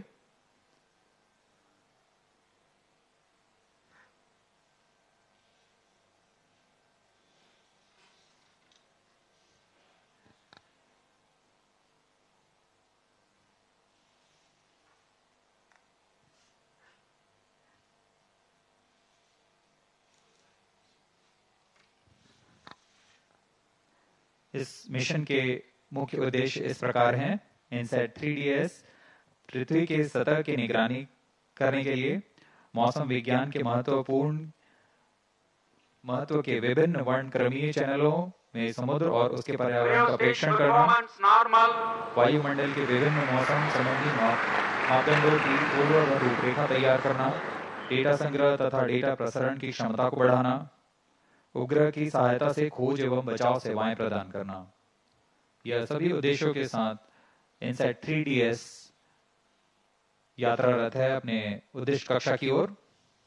इस मिशन के मुख्य उद्देश्य इस प्रकार हैं। इनसैट थ्री डी एस पृथ्वी के सतह की निगरानी करने के लिए मौसम विज्ञान के महत्वपूर्ण महत्व के विभिन्न वर्णक्रमीय चैनलों में समुद्र और उसके पर्यावरण का प्रेक्षण करना, वायुमंडल के विभिन्न मौसम संबंधी मापदंडों की पूर्व रूपरेखा तैयार करना, डेटा संग्रह तथा डेटा प्रसारण की क्षमता को बढ़ाना, उपग्रह की सहायता से खोज एवं बचाव सेवाएं प्रदान करना। यह सभी उद्देश्यों के साथ इनसैट थ्री डी एस यात्रारत है अपने उद्दिष्ट कक्षा की ओर।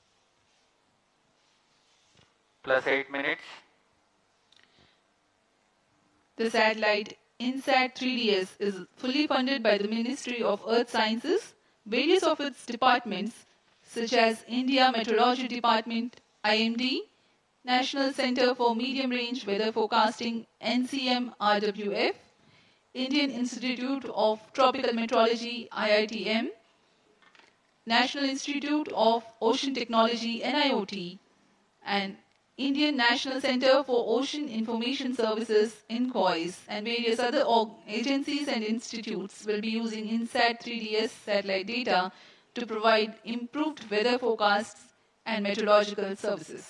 Plus eight minutes. The satellite INSAT three D S is fully funded by the Ministry of Earth Sciences, various of its departments such as India Meteorology Department, I M D, National Center for Medium Range Weather Forecasting, N C M R W F, Indian Institute of Tropical Meteorology, I I T M, National Institute of Ocean Technology, N I O T, and Indian National Center for Ocean Information Services, I N C O I S, and various other agencies and institutes will be using INSAT three D S satellite data to provide improved weather forecasts and meteorological services.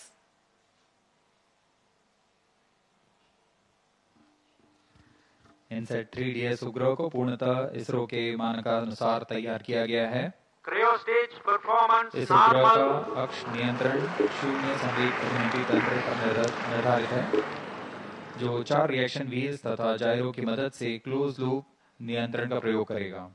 INSAT three D S उपग्रह को पूर्णतः इसरो के मानकानुसार तैयार किया गया है। Cryo stage performance इस उपग्रह normal. का अक्ष नियंत्रण शून्य संवेग अभिनति तंत्र पर निर्धारित है, जो चार रिएक्शन व्हील्स तथा जायरो की मदद से क्लोज लूप नियंत्रण का प्रयोग करेगा।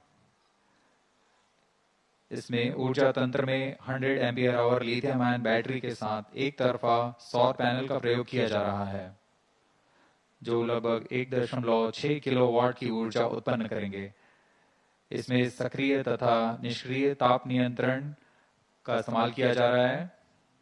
इसमें ऊर्जा तंत्र में सौ ampere hour lithium ion battery के साथ एक तरफा सौर पैनल का प्रयोग किया जा रहा है, जो लगभग एक दशमलव छह किलोवाट की ऊर्जा उत्पन्न करेंगे। इसमें सक्रिय तथा निष्क्रिय ताप नियंत्रण का इस्तेमाल किया जा रहा है।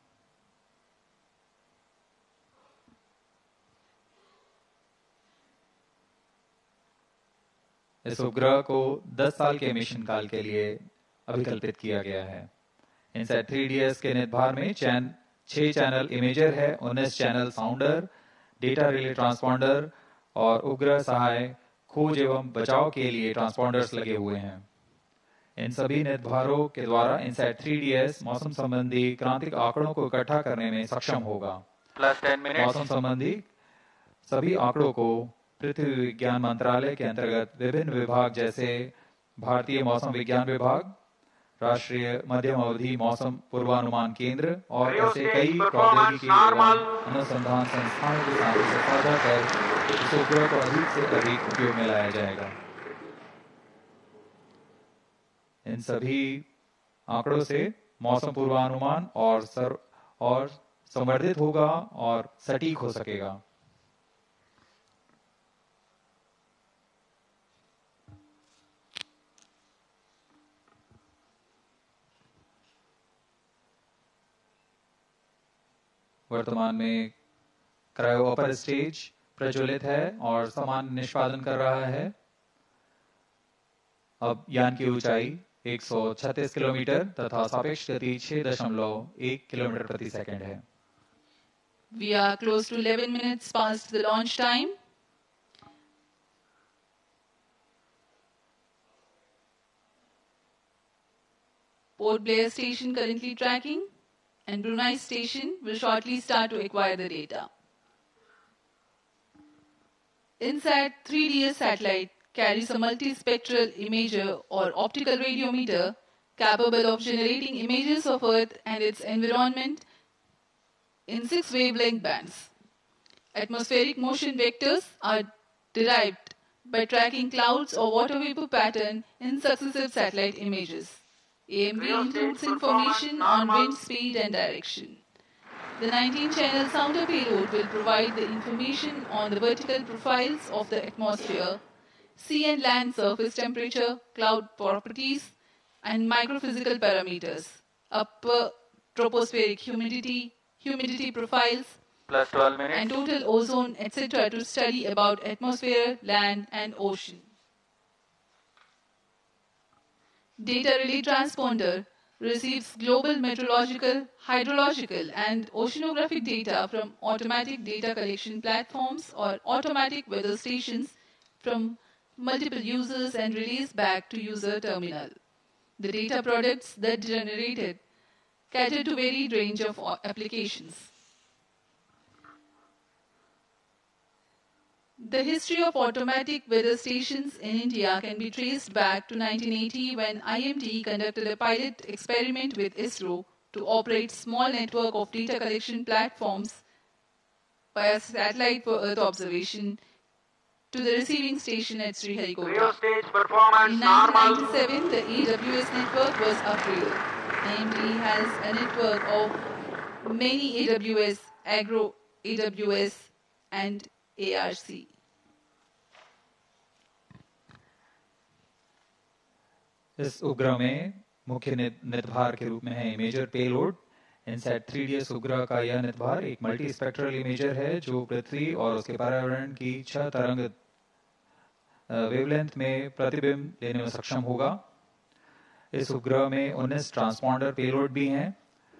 इस उपग्रह को दस साल के मिशन काल के लिए अभिकल्पित किया गया है। इनसैट थ्री डी एस के निदभार में चैन छह चैनल इमेजर है, उन्नीस channel sounder, data relay transponder और उपग्रह सहाय खोज एवं बचाव के लिए ट्रांसपॉन्डर्स लगे हुए हैं। इन सभी निर्धारों के द्वारा इनसैट थ्री डी एस मौसम संबंधी क्रांतिक आंकड़ों को इकट्ठा करने में सक्षम होगा। Plus ten minute. मौसम संबंधी सभी आंकड़ों को पृथ्वी विज्ञान मंत्रालय के अंतर्गत विभिन्न विभाग जैसे भारतीय मौसम विज्ञान विभाग, राष्ट्रीय मध्यम अवधि मौसम पूर्वानुमान केंद्र और ऐसे कई प्रौद्योगिकी एवं अनुसंधान संस्थानों के साथ इसे साझा कर इस उपग्रह को अधिक से अधिक उपयोग में लाया जाएगा। इन सभी आंकड़ों से मौसम पूर्वानुमान और सर और संवर्धित होगा और सटीक हो सकेगा। वर्तमान में क्रायो अपर स्टेज प्रज्वलित है और समान निष्पादन कर रहा है। अब यान की ऊंचाई एक सौ छत्तीस किलोमीटर तथा सापेक्ष गति छह दशमलव एक किलोमीटर प्रति सेकंड है। We are close to eleven minutes past the launch time. Port Blair station currently tracking, and Brunei station will shortly start to acquire the data. INSAT three D S satellite carries a multispectral imager or optical radiometer capable of generating images of Earth and its environment in six wavelength bands. Atmospheric motion vectors are derived by tracking clouds or water vapor pattern in successive satellite images. A M V includes information on wind speed and direction. The nineteen channel sounder payload will provide the information on the vertical profiles of the atmosphere, sea and land surface temperature, cloud properties, and microphysical parameters, upper tropospheric humidity, humidity profiles, plus twelve minutes, and total ozone, et cetera to study about atmosphere, land, and ocean. Data Relay Transponder receives global meteorological, hydrological, and oceanographic data from automatic data collection platforms or automatic weather stations from multiple users and relays back to user terminal. The data products that generated cater to varied range of applications. The history of automatic weather stations in India can be traced back to nineteen eighty when I M D conducted a pilot experiment with ISRO to operate small network of data collection platforms via satellite for Earth observation to the receiving station at Sriharikota. In nineteen ninety-seven, the A W S network was upgraded. I M D has a network of many A W S, Agro A W S, and A R C. इस उपग्रह में मुख्य नितभार के रूप में है imager payload. INSAT three D S उपग्रह का यह नितभार एक मल्टी स्पेक्ट्रल इमेजर है जो पृथ्वी और उसके पर्यावरण की छह तरंग वेवलेंथ में प्रतिबिंब लेने में सक्षम होगा। इस उपग्रह में उन्नीस ट्रांसपॉन्डर पेलोड भी हैं।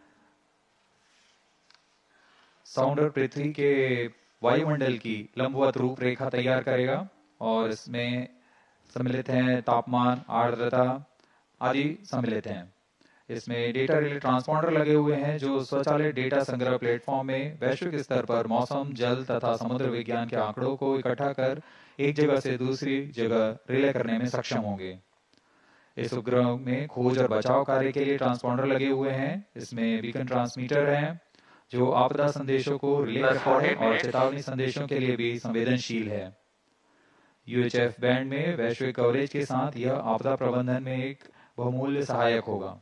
साउंडर पृथ्वी के वायुमंडल की लंबवत रूपरेखा तैयार करेगा और इसमें सम्मिलित हैं तापमान, आर्द्रता आदि सम्मिलित हैं। इसमें डेटा रिले ट्रांसपॉन्डर लगे हुए हैं जो स्वचालित डेटा संग्रह प्लेटफॉर्म में वैश्विक स्तर पर मौसम, जल तथा समुद्र विज्ञान के आंकड़ों को इकट्ठा कर एक जगह से दूसरी जगह रिले करने में सक्षम होंगे। इस उपग्रह में खोज और बचाव कार्य के लिए ट्रांसपॉन्डर लगे हुए हैं। इसमें बीकन ट्रांसमीटर है जो आपदा संदेशों को रिले करता है और चेतावनी संदेशों के लिए भी संवेदनशील है। यू एच एफ बैंड में वैश्विक कवरेज के साथ यह आपदा प्रबंधन में एक बहुमूल्य सहायक होगा।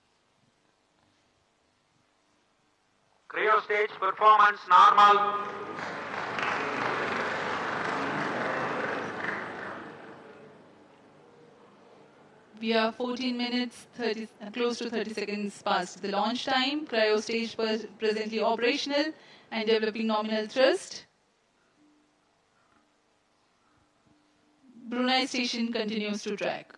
Creo stage performance normal. We are fourteen minutes, thirty, uh, close to thirty seconds past the launch time. Cryo stage presently operational and developing nominal thrust. Brunei station continues to track.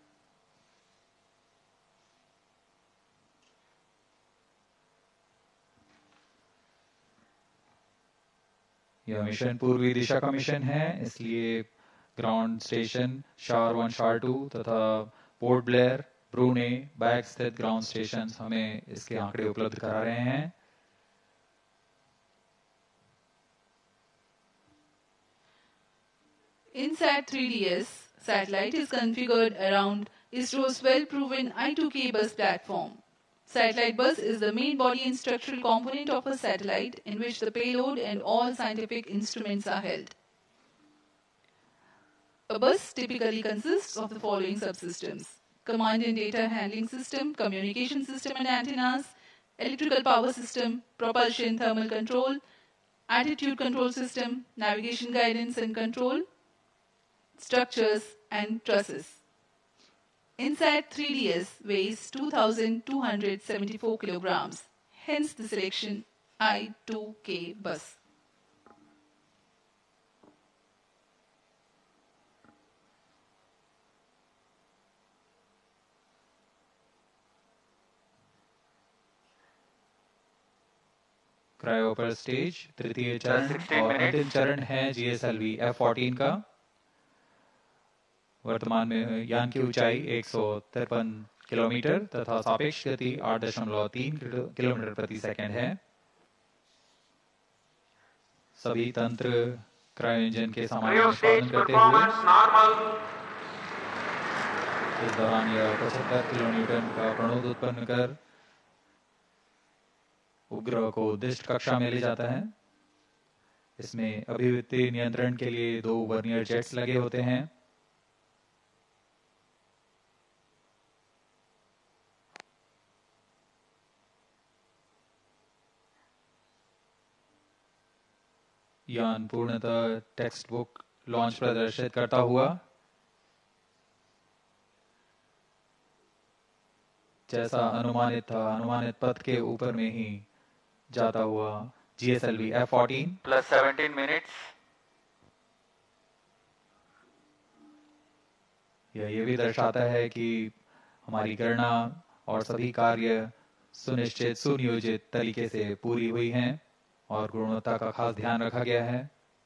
यह mission पूर्वी दिशा का mission है, इसलिए ground station SHAR one, SHAR two तथा Port Blair, Brunei, Biak स्थित ground station हमें इसके आंकड़े उपलब्ध करा रहे हैं। INSAT three D S satellite is configured around ISRO's well-proven I two K bus platform. Satellite bus is the main body and structural component of a satellite in which the payload and all scientific instruments are held. A bus typically consists of the following subsystems: command and data handling system, communication system and antennas, electrical power system, propulsion thermal control, attitude control system, navigation guidance and control, structures and trusses. INSAT three D S weighs two thousand two hundred seventy-four kilograms, hence the selection I two K bus. Cryo पर stage तृतीय चरण और अंतिम चरण है GSLV F fourteen का। वर्तमान में यान की ऊंचाई एक सौ तिरपन किलोमीटर तथा सापेक्ष गति आठ दशमलव तीन किलोमीटर प्रति सेकंड है। सभी तंत्र क्रायो इंजन के सामान्य निष्पादन करते हुए इस दौरान यह पचहत्तर किलो न्यूटन का प्रणोद उत्पन्न कर उपग्रह को उद्दिष्ट कक्षा में ले जाता है। इसमें अभिवृत्ति नियंत्रण के लिए दो वर्नियर जेट्स लगे होते हैं। यान पूर्णतः टेक्स्ट बुक लॉन्च प्रदर्शित करता हुआ जैसा अनुमानित था, अनुमानित पथ के ऊपर में ही जाता हुआ GSLV F fourteen plus seventeen minutes. यह ये भी दर्शाता है कि हमारी गणना और सभी कार्य सुनिश्चित सुनियोजित तरीके से पूरी हुई हैं और गुणवत्ता का खास ध्यान रखा गया है।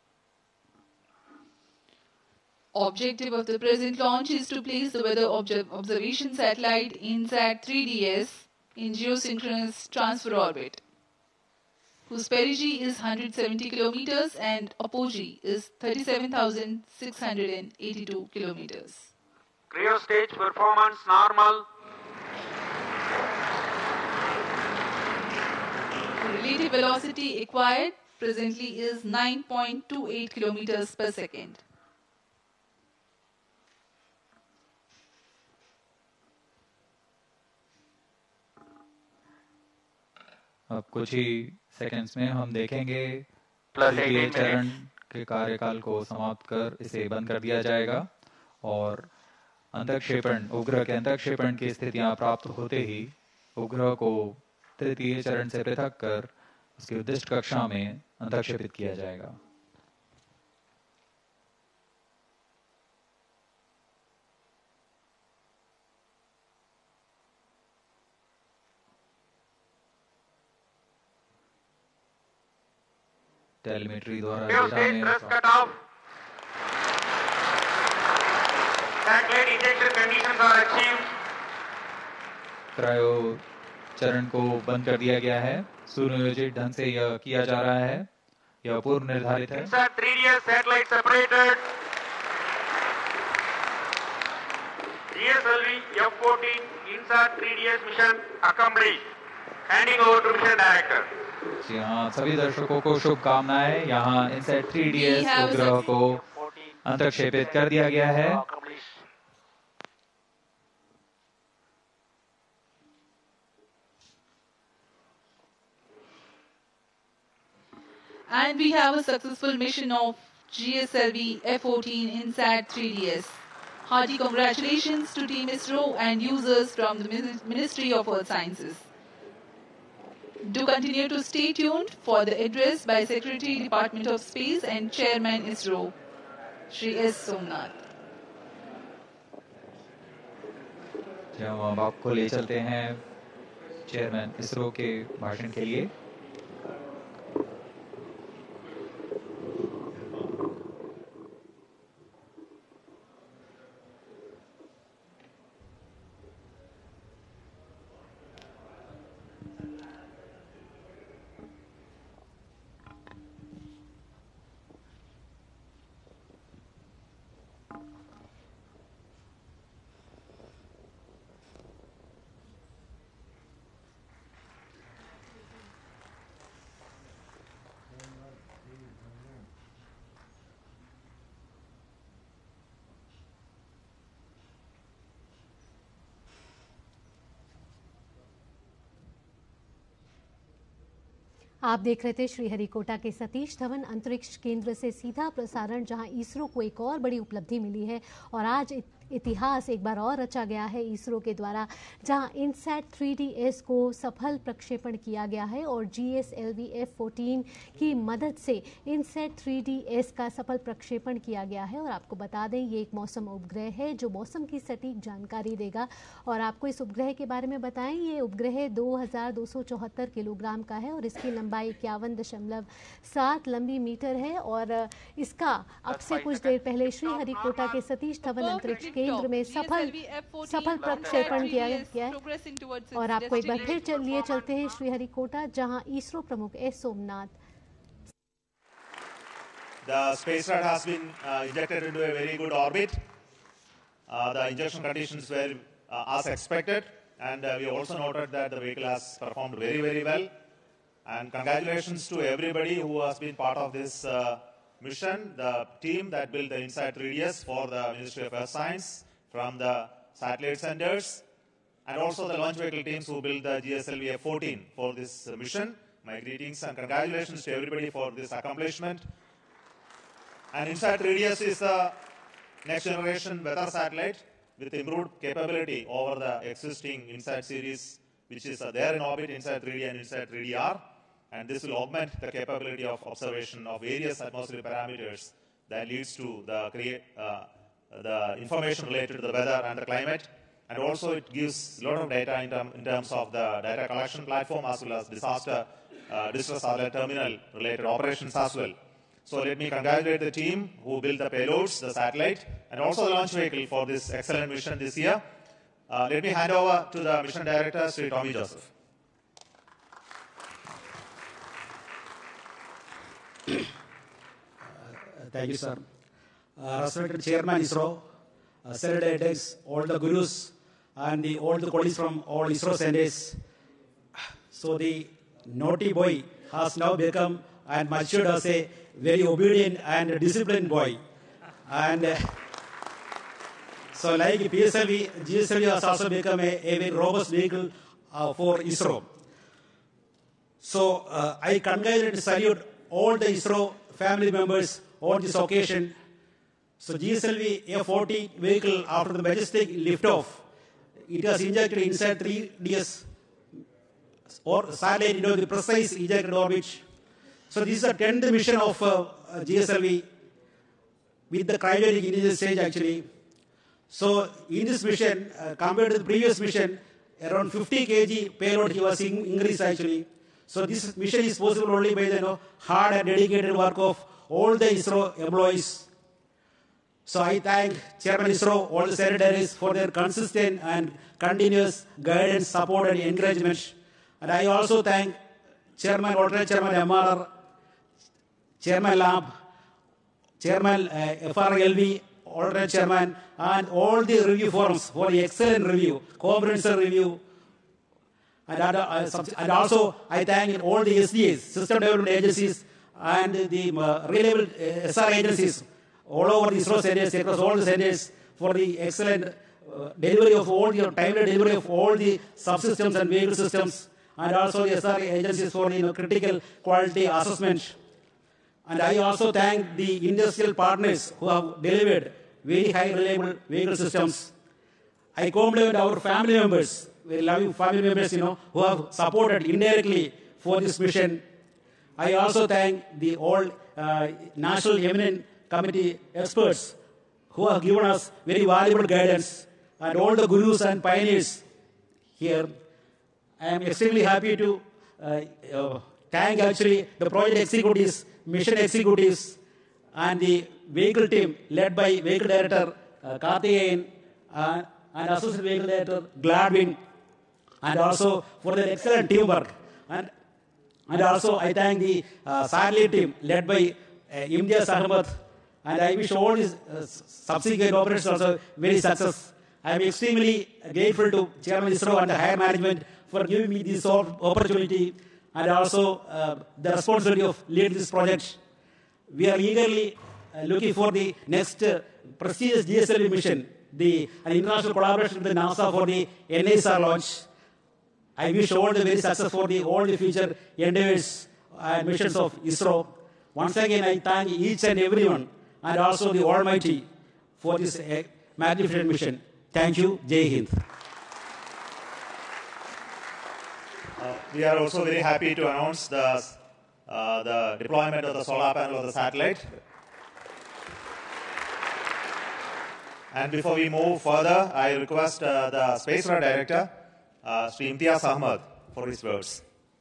Objective of the present launch is to place the weather observation satellite INSAT three D S in geosynchronous transfer orbit, whose perigee is one hundred seventy kilometers and apogee is thirty-seven thousand six hundred eighty-two kilometers. Cryo stage performance normal. The relative velocity acquired presently is nine point two eight kilometers per second. अब कुछ ही seconds में हम देखेंगे तृतीय चरण के कार्यकाल को समाप्त कर इसे बंद कर दिया जाएगा और अंतःक्षेपण उपग्रह के अंतःक्षेपण की स्थितियां प्राप्त होते ही उपग्रह को तृतीय चरण से पृथक कर उसकी उद्दिष्ट कक्षा में अंतःक्षेपित किया जाएगा। टेलीमेट्री द्वारा डेटा में क्रायो चरण को बंद कर दिया गया है। सुनियोजित ढंग से यह किया जा रहा है, यह पूर्व निर्धारित है। INSAT three D S satellite separated. G S L V F fourteen INSAT three D S mission accomplished. Handing over to mission director. जी हाँ, सभी दर्शकों को शुभकामनाएं। यहाँ INSAT थ्री डी एस उपग्रह को अंतःक्षेपित कर दिया गया है। And we have a successful mission of G S L V F fourteen INSAT three D S. Hearty congratulations to Team ISRO and users from the Ministry of Earth Sciences. Do continue to stay tuned for the address by Secretary, Department of Space and Chairman ISRO, Shri S. Somnath. जब हम आपको ले चलते हैं chairman ISRO के भाषण के लिए। आप देख रहे थे श्रीहरिकोटा के सतीश धवन अंतरिक्ष केंद्र से सीधा प्रसारण, जहां इसरो को एक और बड़ी उपलब्धि मिली है और आज इतिहास एक बार और रचा गया है इसरो के द्वारा, जहां इनसैट थ्री डी एस को सफल प्रक्षेपण किया गया है और G S L V F fourteen की मदद से इनसैट थ्री डी एस का सफल प्रक्षेपण किया गया है। और आपको बता दें, ये एक मौसम उपग्रह है जो मौसम की सटीक जानकारी देगा। और आपको इस उपग्रह के बारे में बताएं, ये उपग्रह दो हज़ार दो सौ चौहत्तर किलोग्राम का है और इसकी लंबाई इक्यावन दशमलव सात लंबी मीटर है। और इसका अब से कुछ देर पहले श्रीहरिकोटा के सतीश धवन अंतरिक्ष केंद्र में सफल सफल प्रक्षेपण किया गया है। और आपको एक बार फिर चलिए चलते हैं श्रीहरिकोटा, जहां इसरो प्रमुख S Somnath. The space rod has been uh, injected into a very good orbit. Uh, the injection conditions were uh, as expected, and uh, we also noted that the vehicle has performed very, very well. And congratulations to everybody who has been part of this uh, mission, the team that built the INSAT three D S for the Ministry of Earth Science from the satellite centers, and also the launch vehicle teams who built the G S L V F fourteen for this uh, mission. My greetings and congratulations to everybody for this accomplishment. And INSAT three D S is the next generation weather satellite with improved capability over the existing INSAT series, which is uh, there in orbit, INSAT three D and INSAT three D R. And this will augment the capability of observation of various atmospheric parameters that leads to the create uh, the information related to the weather and the climate. And also it gives a lot of data in, term, in terms of the data collection platform as well as disaster uh, distress alert terminal related operations as well. So let me congratulate the team who built the payloads, the satellite, and also the launch vehicle for this excellent mission this year. Uh, let me hand over to the mission director, Sri Tommy Joseph. Thank you, sir. Uh, respected Chairman ISRO, uh, Secretary Heads, all the gurus, and the, all the colleagues from all ISRO centers. So the naughty boy has now become and matured as a very obedient and disciplined boy. And uh, so like P S L V, G S L V has also become a, a very robust vehicle uh, for ISRO. So uh, I congratulate and salute all the ISRO family members on this occasion. So G S L V F fourteen vehicle, after the majestic liftoff, it has injected inside three D S or satellite into the precise ejected orbit. So this is the tenth mission of uh, G S L V with the cryogenic initial stage actually. So in this mission, uh, compared to the previous mission, around fifty kilograms payload he was in, increased actually. So this mission is possible only by the you know, hard and dedicated work of all the ISRO employees. So I thank Chairman ISRO, all the secretaries for their consistent and continuous guidance, support and encouragement. And I also thank Chairman, alternate Chairman M R R, Chairman Lab, Chairman uh, F R L V, alternate Chairman, and all the review forums for the excellent review, comprehensive review. And, uh, and also I thank all the S D As, System Development Agencies, and the uh, reliable uh, S R agencies all over the ISRO centers, across all the centers, for the excellent uh, delivery of all the timely delivery of all the subsystems and vehicle systems, and also the S R agencies for the you know, critical quality assessment. And I also thank the industrial partners who have delivered very high reliable vehicle systems. I compliment our family members, very loving family members, you know, who have supported indirectly for this mission. I also thank the all uh, National Eminent Committee experts who have given us very valuable guidance, and all the gurus and pioneers here. I am extremely happy to uh, uh, thank actually the project executives, mission executives, and the vehicle team led by Vehicle Director uh, Karthikeyan uh, and Associate Vehicle Director Gladwin, and also for their excellent teamwork. And, and also I thank the uh, satellite team led by uh, Imtiaz Ahmed, and I wish all these uh, subsequent operations also very success. I am extremely grateful to Chairman ISRO and the higher management for giving me this opportunity, and also uh, the responsibility of leading this project. We are eagerly uh, looking for the next uh, prestigious G S L V mission, the an international collaboration with NASA for the N A S A R launch. I wish all the very success for the all the future endeavors and missions of ISRO. Once again, I thank each and everyone, and also the Almighty for this uh, magnificent mission. Thank you. Jai Hind. Uh, we are also very happy to announce the, uh, the deployment of the solar panel of the satellite. And before we move further, I request uh, the Space Radar Director, uh, Sri Imtiaz Ahmad, for his words.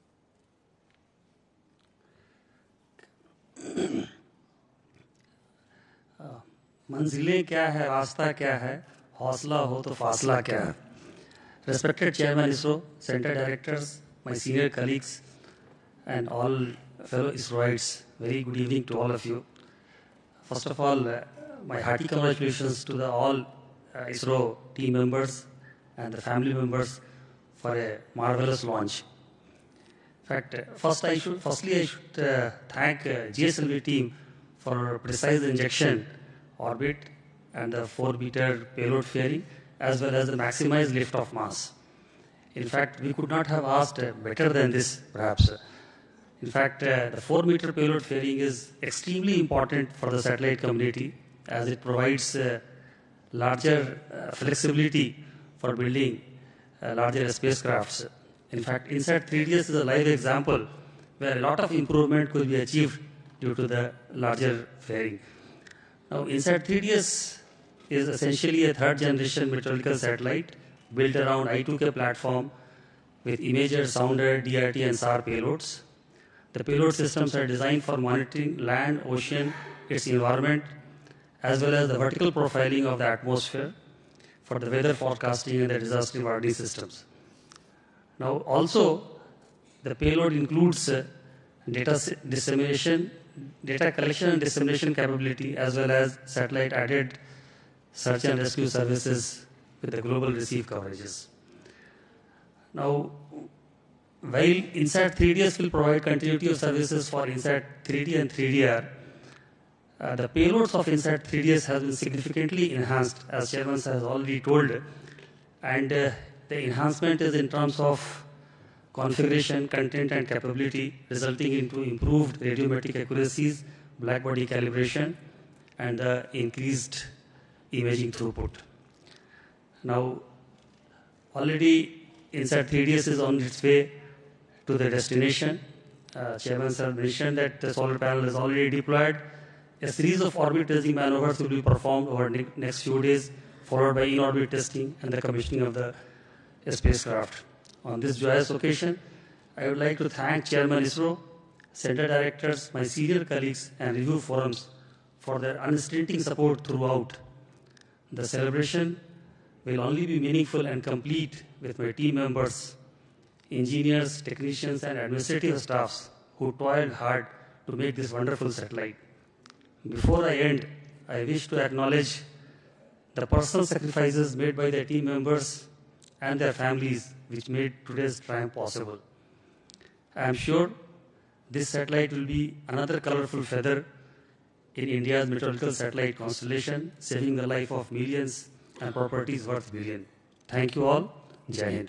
मंजिलें क्या है, रास्ता क्या है, हौसला हो तो फासला क्या है. Respected Chairman ISRO, Center Directors, my senior colleagues, and all fellow ISROites, very good evening to all of you. First of all, uh, my hearty congratulations to the all uh, ISRO team members and the family members for a marvelous launch. In fact, uh, first I should, firstly I should uh, thank uh, G S L V team for precise injection orbit and the four meter payload fairing, as well as the maximized lift of mass. In fact, we could not have asked uh, better than this, perhaps. In fact, uh, the four meter payload fairing is extremely important for the satellite community, as it provides uh, larger uh, flexibility for building uh, larger spacecrafts. In fact, INSAT three D S is a live example where a lot of improvement could be achieved due to the larger fairing. Now, INSAT three D S is essentially a third generation meteorological satellite built around I two K platform with imager, sounder, D R T and S A R payloads. The payload systems are designed for monitoring land, ocean, its environment, as well as the vertical profiling of the atmosphere for the weather forecasting and the disaster warning systems. Now, also, the payload includes uh, data dissemination, data collection and dissemination capability, as well as satellite-added search and rescue services with the global receive coverages. Now, while INSAT three D S will provide continuity of services for INSAT three D and three D R, uh, the payloads of INSAT three D S have been significantly enhanced, as Chairman has already told, and uh, the enhancement is in terms of configuration, content and capability, resulting into improved radiometric accuracies, blackbody calibration, and uh, increased imaging throughput. Now, already INSAT three D S is on its way to the destination. Uh, Chairman sir mentioned that the solar panel is already deployed. A series of orbit testing maneuvers will be performed over the next few days, followed by in-orbit testing and the commissioning of the spacecraft. On this joyous occasion, I would like to thank Chairman ISRO, Center Directors, my senior colleagues, and review forums for their unstinting support throughout. The celebration will only be meaningful and complete with my team members, engineers, technicians, and administrative staffs who toiled hard to make this wonderful satellite. Before I end, I wish to acknowledge the personal sacrifices made by the team members and their families, which made today's triumph possible. I am sure this satellite will be another colorful feather in India's meteorological satellite constellation, saving the life of millions and properties worth billions. Thank you all. Jai Hind.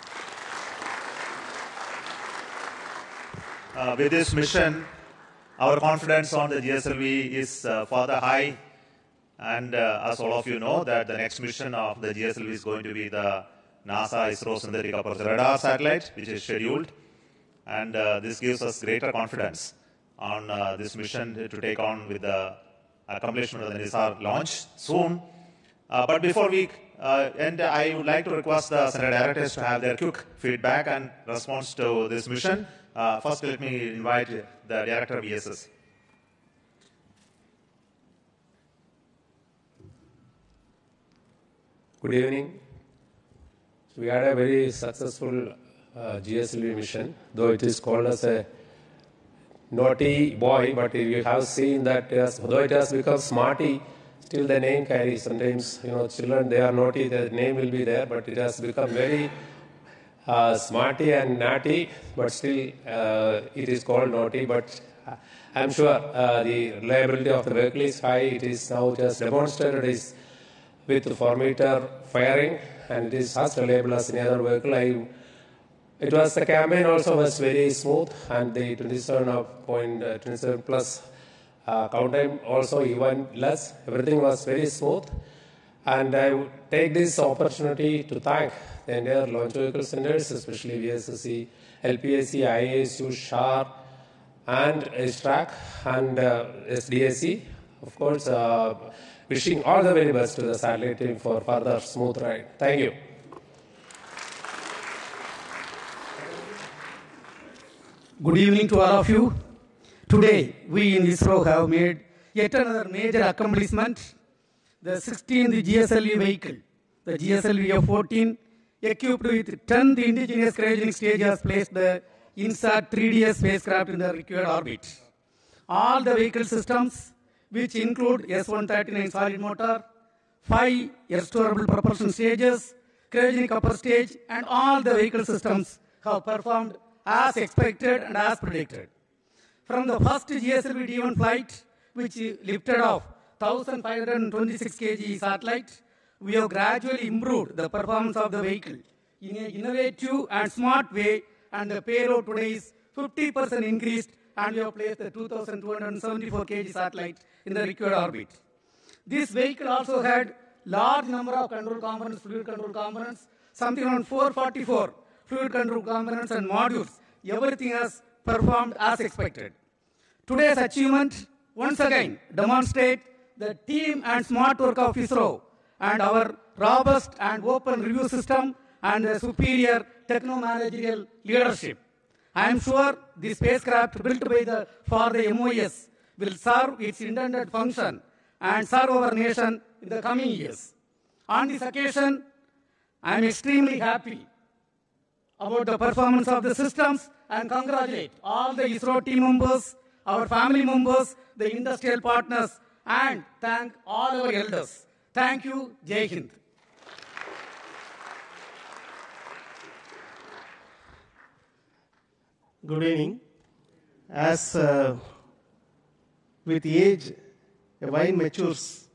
Uh, with this mission, our confidence on the G S L V is uh, further high. And uh, as all of you know, that the next mission of the G S L V is going to be the NASA ISRO synthetic aperture radar satellite, which is scheduled. And uh, this gives us greater confidence on uh, this mission to take on with the accomplishment of the NISAR launch soon. Uh, but before we uh, end, I would like to request the Center Directors to have their quick feedback and response to this mission. Uh, first, let me invite the Director of E S S. Good evening. We had a very successful uh, G S L V mission, though it is called as a naughty boy, but you have seen that yes, though it has become smarty, still the name carries. Sometimes, you know, children, they are naughty, the name will be there, but it has become very uh, smarty and naughty, but still uh, it is called naughty. But I'm sure uh, the reliability of the vehicle is high. It is now just demonstrated is with four meter firing, and it is as reliable as any other vehicle. I It was the campaign also was very smooth, and the twenty-seven point twenty-seven plus uh, count time also even less. Everything was very smooth, and I would take this opportunity to thank the entire launch vehicle centers, especially V S S C, L P A C, I A S U, S H A R, and S T R A C, and uh, S D A C. Of course, uh, wishing all the very best to the satellite team for further smooth ride. Thank you. Good evening to all of you. Today, we in ISRO have made yet another major accomplishment. The sixteenth G S L V vehicle, the G S L V F fourteen, equipped with tenth indigenous cryogenic stage, has placed the INSAT three D S spacecraft in the required orbit. All the vehicle systems, which include S one thirty-nine solid motor, five restorable propulsion stages, cryogenic upper stage, and all the vehicle systems have performed as expected and as predicted. From the first G S L V D one flight, which lifted off one thousand five hundred twenty-six kilograms satellite, we have gradually improved the performance of the vehicle in an innovative and smart way, and the payload today is fifty percent increased, and we have placed the two thousand two hundred seventy-four kilograms satellite in the required orbit. This vehicle also had large number of control components, fluid control components, something around four hundred forty-four fluid control components and modules. Everything has performed as expected. Today's achievement once again demonstrate the team and smart work of ISRO and our robust and open review system and the superior techno-managerial leadership. I am sure the spacecraft built by the, for the M O S will serve its intended function and serve our nation in the coming years. On this occasion, I am extremely happy about the performance of the systems and congratulate all the ISRO team members, our family members, the industrial partners, and thank all our elders. Thank you. Jai Hind. Good evening. As uh, with age, a wine matures,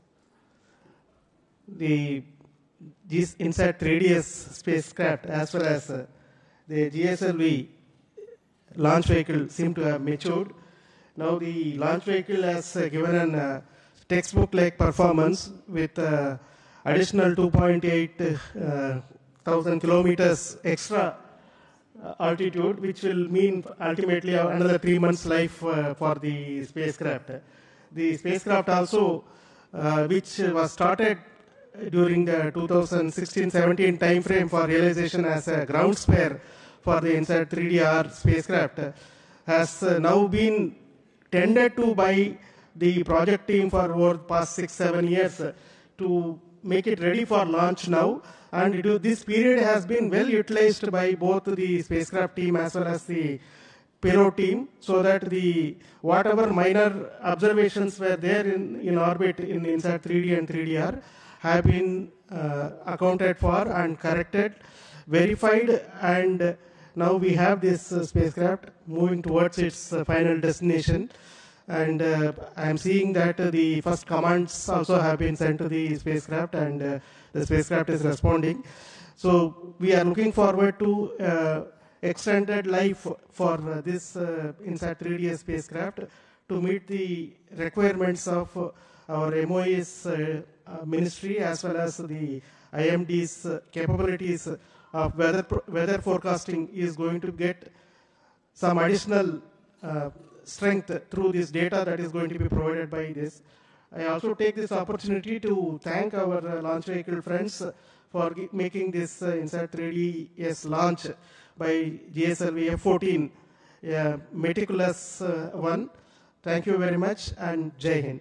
the INSAT three D S spacecraft as well as uh, the G S L V launch vehicle seem to have matured. Now the launch vehicle has uh, given an uh, textbook-like performance with uh, additional two point eight uh, thousand kilometers extra uh, altitude, which will mean ultimately another three months life uh, for the spacecraft. The spacecraft also, uh, which was started during the two thousand sixteen seventeen time frame for realization as a ground spare for the INSAT three D R spacecraft, has uh, now been tended to by the project team for over the past six, seven years uh, to make it ready for launch now. And it, this period has been well utilized by both the spacecraft team as well as the payload team, so that the whatever minor observations were there in, in orbit in INSAT three D and three D R have been uh, accounted for and corrected, verified, and now we have this uh, spacecraft moving towards its uh, final destination. And uh, I am seeing that uh, the first commands also have been sent to the spacecraft, and uh, the spacecraft is responding. So we are looking forward to uh, extended life for uh, this uh, INSAT three D S spacecraft to meet the requirements of uh, our M O S uh, uh, ministry as well as the I M D's uh, capabilities of weather, weather forecasting is going to get some additional uh, strength through this data that is going to be provided by this. I also take this opportunity to thank our uh, launch vehicle friends uh, for making this uh, INSAT three D S launch by G S L V F fourteen a meticulous uh, one. Thank you very much, and Jai Hind.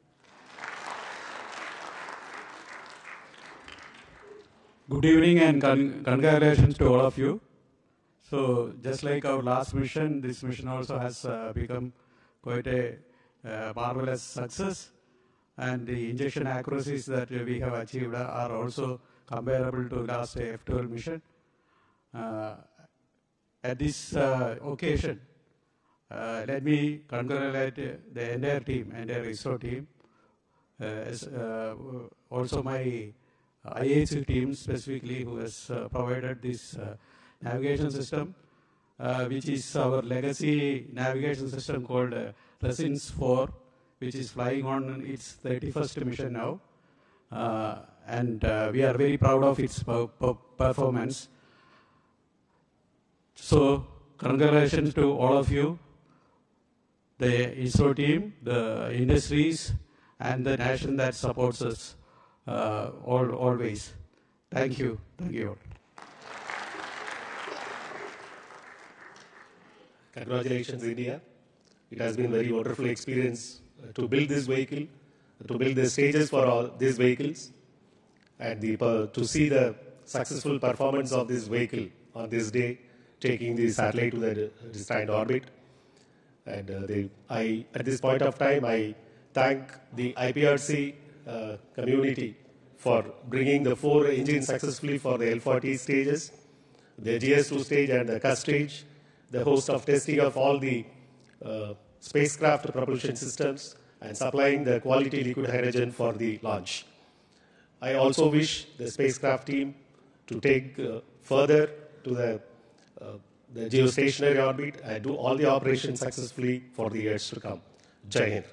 Good evening and con congratulations to all of you. So just like our last mission, this mission also has uh, become quite a uh, marvelous success, and the injection accuracies that we have achieved are also comparable to last F twelve mission. Uh, at this uh, occasion, uh, let me congratulate the entire team, entire ISRO team, uh, as, uh, also my I A S team specifically, who has uh, provided this uh, navigation system, uh, which is our legacy navigation system called uh, Resins four, which is flying on its thirty-first mission now. Uh, and uh, we are very proud of its per per performance. So, congratulations to all of you, the ISRO team, the industries, and the nation that supports us uh, all, always. Thank you. Thank you. Congratulations, India. It has been a very wonderful experience to build this vehicle, to build the stages for all these vehicles, and the, uh, to see the successful performance of this vehicle on this day, taking the satellite to the destined orbit. And uh, they, I, at this point of time, I thank the I P R C uh, community for bringing the four engines successfully for the L forty stages, the G S two stage and the C U S stage, the host of testing of all the uh, spacecraft propulsion systems, and supplying the quality liquid hydrogen for the launch. I also wish the spacecraft team to take uh, further to the, uh, the geostationary orbit and do all the operations successfully for the years to come. Jai Hind.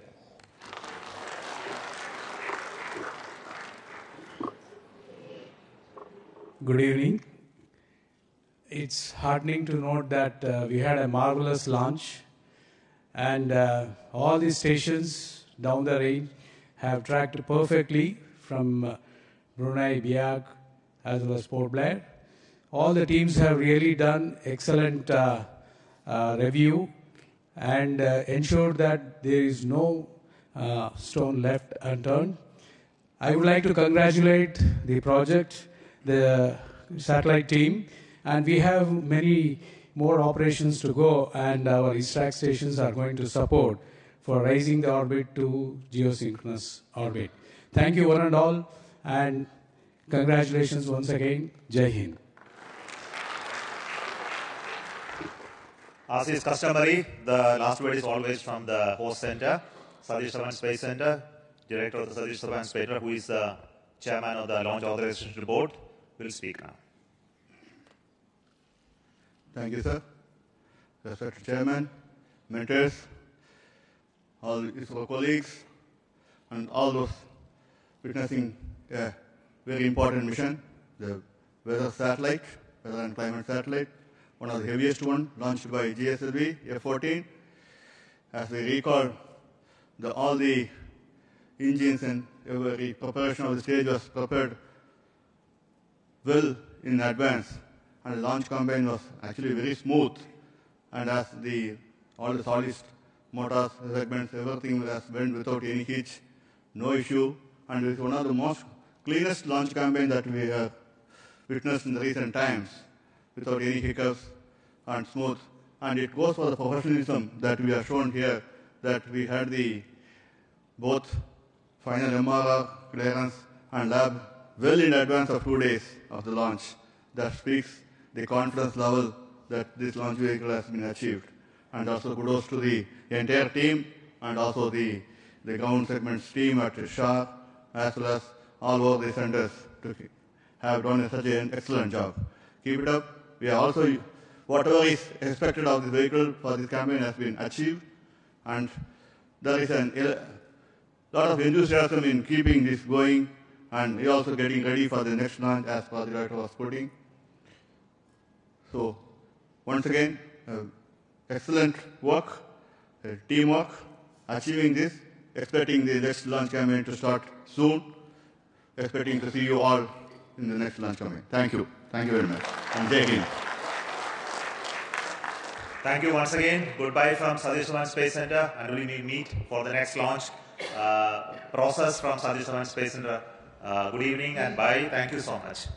Good evening. It's heartening to note that uh, we had a marvelous launch, and uh, all the stations down the range have tracked perfectly from uh, Brunei, Biak, as well as Port Blair. All the teams have really done excellent uh, uh, review and uh, ensured that there is no uh, stone left unturned. I would like to congratulate the project, the satellite team, and we have many more operations to go, and our ISTRAC stations are going to support for raising the orbit to geosynchronous orbit. Thank you one and all, and congratulations once again. Jai Hind. As is customary, the last word is always from the host center, Satish Dhawan Space Center, Director of the Satish Dhawan Space Center, who is the Chairman of the Launch Authorization Board, will speak now. Thank you, sir. Respected Chairman, mentors, all ISRO colleagues, and all those witnessing a very important mission, the weather satellite, weather and climate satellite, one of the heaviest one, launched by G S L V F fourteen. As we recall, the, all the engines and every preparation of the stage was prepared well in advance, and the launch campaign was actually very smooth. And as the all the solid motors, segments, everything has went without any hitch, no issue, and it's one of the most cleanest launch campaign that we have witnessed in the recent times, without any hiccups and smooth. And it goes for the professionalism that we have shown here, that we had the both final M R R clearance and lab well in advance of two days of the launch. That speaks the confidence level that this launch vehicle has been achieved. And also kudos to the entire team and also the, the ground segments team at Shah, as well as all over the centers to have done such an excellent job. Keep it up. We are also, whatever is expected of this vehicle for this campaign has been achieved, and there is a lot of enthusiasm in keeping this going, and we are also getting ready for the next launch as the director was putting. So, once again, uh, excellent work, uh, teamwork, achieving this, expecting the next launch campaign to start soon, expecting to see you all in the next launch campaign. Thank you. Thank you very much. And Jai Hind. Thank you once again. Goodbye from Satish Dhawan Space Center, and we will meet for the next launch uh, process from Satish Dhawan Space Center. Uh, good evening and bye. Thank you so much.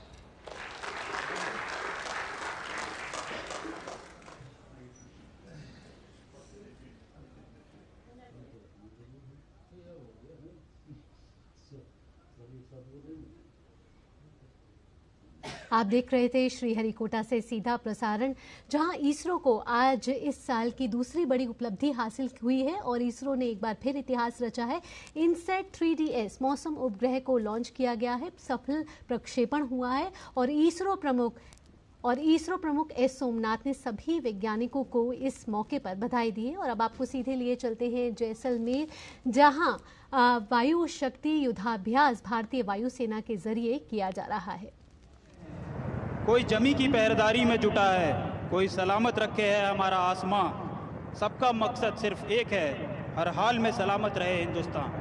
आप देख रहे थे श्रीहरिकोटा से सीधा प्रसारण, जहां इसरो को आज इस साल की दूसरी बड़ी उपलब्धि हासिल हुई है और इसरो ने एक बार फिर इतिहास रचा है। इनसैट थ्री डी एस मौसम उपग्रह को लॉन्च किया गया है, सफल प्रक्षेपण हुआ है और इसरो प्रमुख और इसरो प्रमुख एस सोमनाथ ने सभी वैज्ञानिकों को इस मौके पर बधाई दी है। और अब आपको सीधे लिए चलते हैं जैसलमेर, जहां वायु शक्ति युद्धाभ्यास भारतीय वायुसेना के जरिए किया जा रहा है। कोई जमी की पहरेदारी में जुटा है, कोई सलामत रखे है हमारा आसमां। सबका मकसद सिर्फ एक है, हर हाल में सलामत रहे हिंदुस्तान।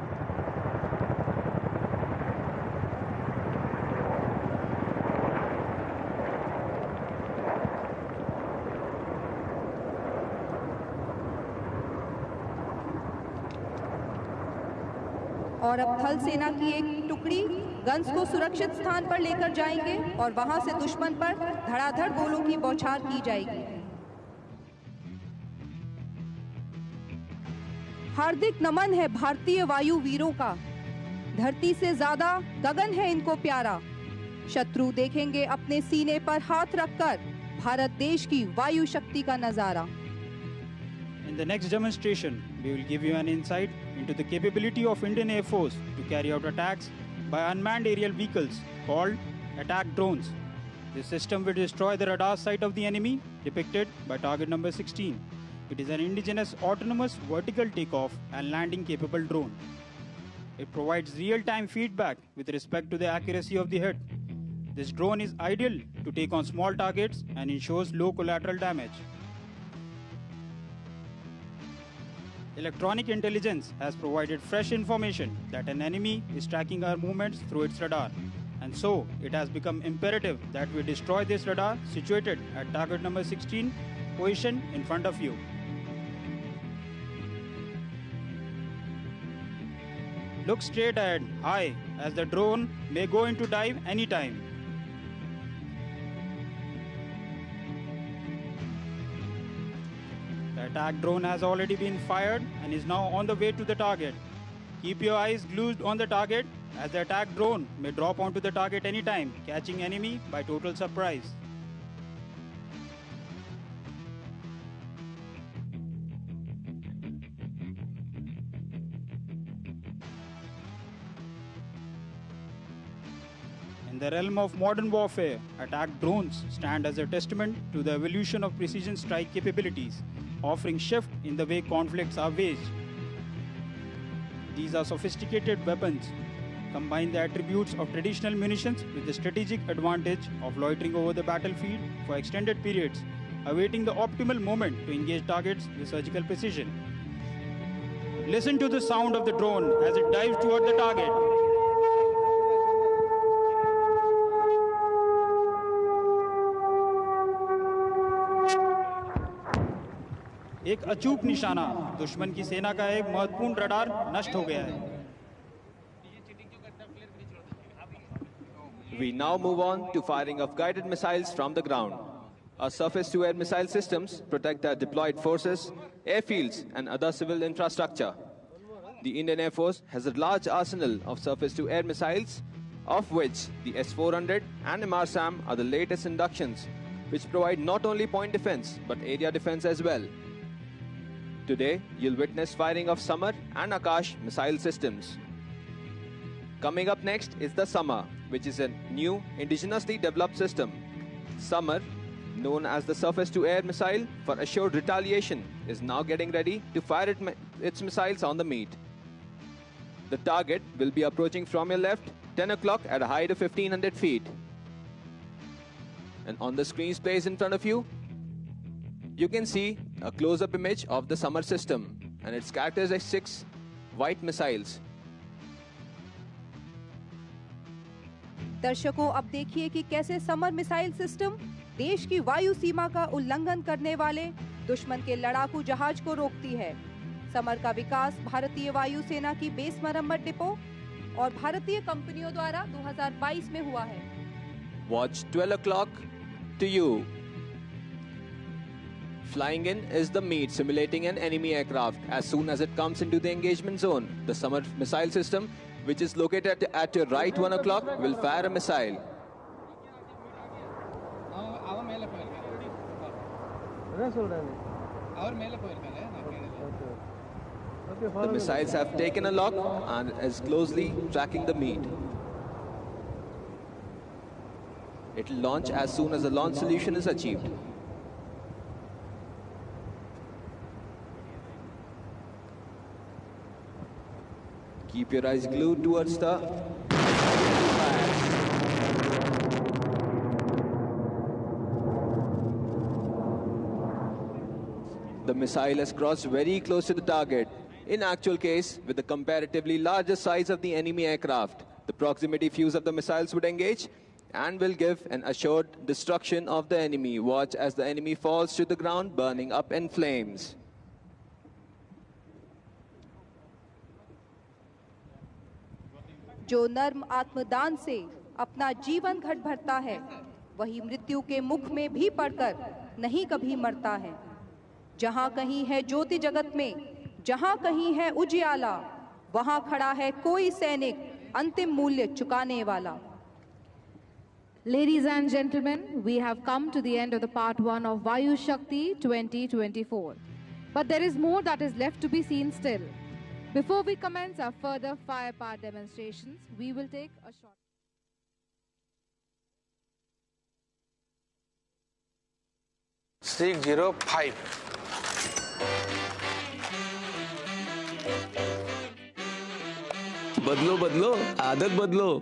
और अब थल सेना की एक टुकड़ी गन्स को सुरक्षित स्थान पर लेकर जाएंगे और वहां से दुश्मन पर धड़ाधड़ गोलों की बौछार की जाएगी। हार्दिक नमन है भारतीय वायु वीरों का, धरती से ज्यादा गगन है इनको प्यारा। शत्रु देखेंगे अपने सीने पर हाथ रखकर भारत देश की वायु शक्ति का नजारा। In the next demonstration, we will give you an insight into the capability of Indian Air Force to carry out attacks by unmanned aerial vehicles called attack drones. This system will destroy the radar sight of the enemy, depicted by target number sixteen. It is an indigenous autonomous vertical takeoff and landing capable drone. It provides real-time feedback with respect to the accuracy of the hit. This drone is ideal to take on small targets and ensures low collateral damage. Electronic intelligence has provided fresh information that an enemy is tracking our movements through its radar. And so, it has become imperative that we destroy this radar situated at target number sixteen, position in front of you. Look straight ahead, high, as the drone may go into dive anytime. The attack drone has already been fired and is now on the way to the target. Keep your eyes glued on the target, as the attack drone may drop onto the target anytime, catching enemy by total surprise. In the realm of modern warfare, attack drones stand as a testament to the evolution of precision strike capabilities, offering shift in the way conflicts are waged. These are sophisticated weapons, combine the attributes of traditional munitions with the strategic advantage of loitering over the battlefield for extended periods, awaiting the optimal moment to engage targets with surgical precision. Listen to the sound of the drone as it dives toward the target. एक अचूक निशाना, दुश्मन की सेना का एक महत्वपूर्ण radar नष्ट हो गया है। We now move on to firing of guided missiles from the ground. Our surface-to-air missile systems protect our deployed forces, airfields, and other civil infrastructure. The Indian Air Force has a large arsenal of surface-to-air missiles, of which the S four hundred and M R SAM are the latest inductions, which provide not only point defense but area defense as well. Today, you'll witness firing of Samar and Akash missile systems. Coming up next is the Samar, which is a new indigenously developed system. Samar, known as the surface-to-air missile for assured retaliation, is now getting ready to fire it, its missiles on the meat. The target will be approaching from your left, ten o'clock at a height of fifteen hundred feet. And on the screen space in front of you, you can see a close-up image of the Samar system and its characteristic white missiles. दर्शकों, अब देखिए कि कैसे summer missile system देश की वायु सीमा का उल्लंघन करने वाले दुश्मन के लड़ाकू जहाज को रोकती है। समर का विकास भारतीय वायु सेना की बेस मरम्मत डिपो और भारतीय कंपनियों द्वारा दो हज़ार बाईस में हुआ है। Watch twelve o'clock to you. Flying in is the meat simulating an enemy aircraft. As soon as it comes into the engagement zone, the Samar missile system, which is located at your right one o'clock, will fire a missile. The missiles have taken a lock and is closely tracking the meat. It will launch as soon as the launch solution is achieved. Keep your eyes glued towards the The missile has crossed very close to the target. In actual case, with the comparatively larger size of the enemy aircraft, the proximity fuse of the missiles would engage and will give an assured destruction of the enemy. Watch as the enemy falls to the ground, burning up in flames. जो नर्म आत्मदान से अपना जीवन घट भरता है, वही मृत्यु के मुख में भी पड़कर नहीं कभी मरता है। जहां कहीं है ज्योति जगत में, जहां कहीं है उजियाला, वहां खड़ा है कोई सैनिक अंतिम मूल्य चुकाने वाला। Ladies and gentlemen, we have come to the end of the part one of Vayu Shakti twenty twenty-four. But there is more that is left to be seen still. Before we commence our further firepower demonstrations, we will take a short... six zero five. बदलो बदलो आदत बदलो।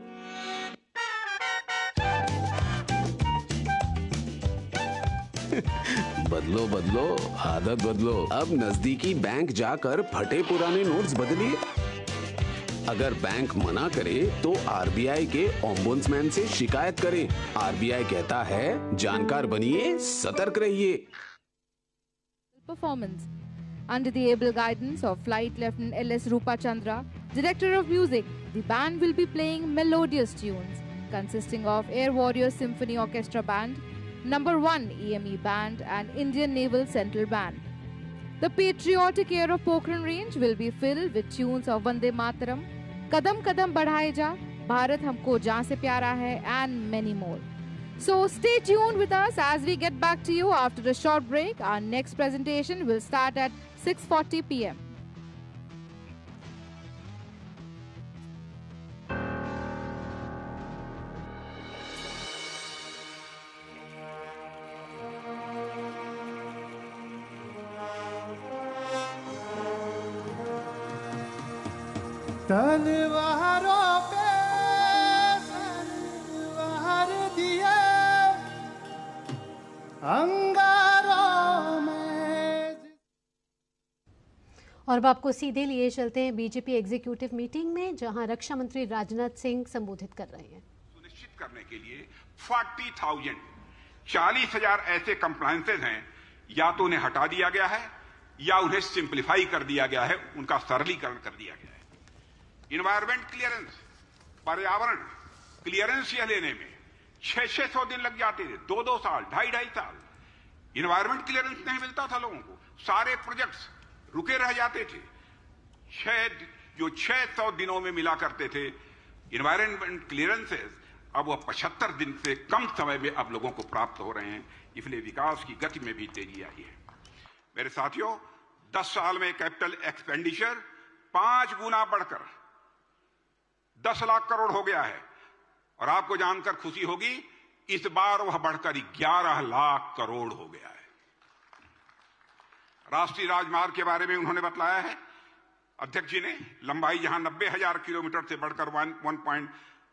बदलो बदलो आदत बदलो। अब नजदीकी बैंक जाकर फटे पुराने नोट्स बदलिए। अगर बैंक मना करे तो आरबीआई के ओम्बुड्समैन से शिकायत करें। आरबीआई कहता है जानकार बनिए, सतर्क रहिए। Performance under the able guidance of Flight Lieutenant L S Rupa Chandra, Director of Music, the band will be playing melodious tunes consisting of Air Warrior Symphony Orchestra Band, Number one E M E Band and Indian Naval Central Band. The patriotic air of Pokhran Range will be filled with tunes of Vande Mataram, Kadam Kadam Badhaye Ja, Bharat Humko Jaan Se Pyara Hai and many more. So stay tuned with us as we get back to you after a short break. Our next presentation will start at six forty p m तलवारों पे तलवार दिए अंगारों में। और अब आपको सीधे लिए चलते हैं बीजेपी एग्जीक्यूटिव मीटिंग में, जहां रक्षा मंत्री राजनाथ सिंह संबोधित कर रहे हैं। सुनिश्चित करने के लिए चालीस हज़ार चालीस हजार ऐसे कंप्लायंसेस हैं, या तो उन्हें हटा दिया गया है या उन्हें सिंप्लीफाई कर दिया गया है, उनका सरलीकरण कर दिया गया है। इन्वायरमेंट क्लियरेंस, पर्यावरण क्लियरेंस यह लेने में छह छह सौ दिन लग जाते थे, दो दो साल, ढाई ढाई साल इन्वायरमेंट क्लियरेंस नहीं मिलता था लोगों को, सारे प्रोजेक्ट्स रुके रह जाते थे। छह जो छह सौ दिनों में मिला करते थे इन्वायरमेंट क्लियरेंसेस, अब वह पचहत्तर दिन से कम समय में अब लोगों को प्राप्त हो रहे हैं। इसलिए विकास की गति में भी तेजी आई है। मेरे साथियों, दस साल में कैपिटल एक्सपेंडिचर पांच गुना बढ़कर दस लाख करोड़ हो गया है, और आपको जानकर खुशी होगी इस बार वह बढ़कर ग्यारह लाख करोड़ हो गया है। राष्ट्रीय राजमार्ग के बारे में उन्होंने बतलाया है अध्यक्ष जी ने, लंबाई जहां नब्बे हजार किलोमीटर से बढ़कर one point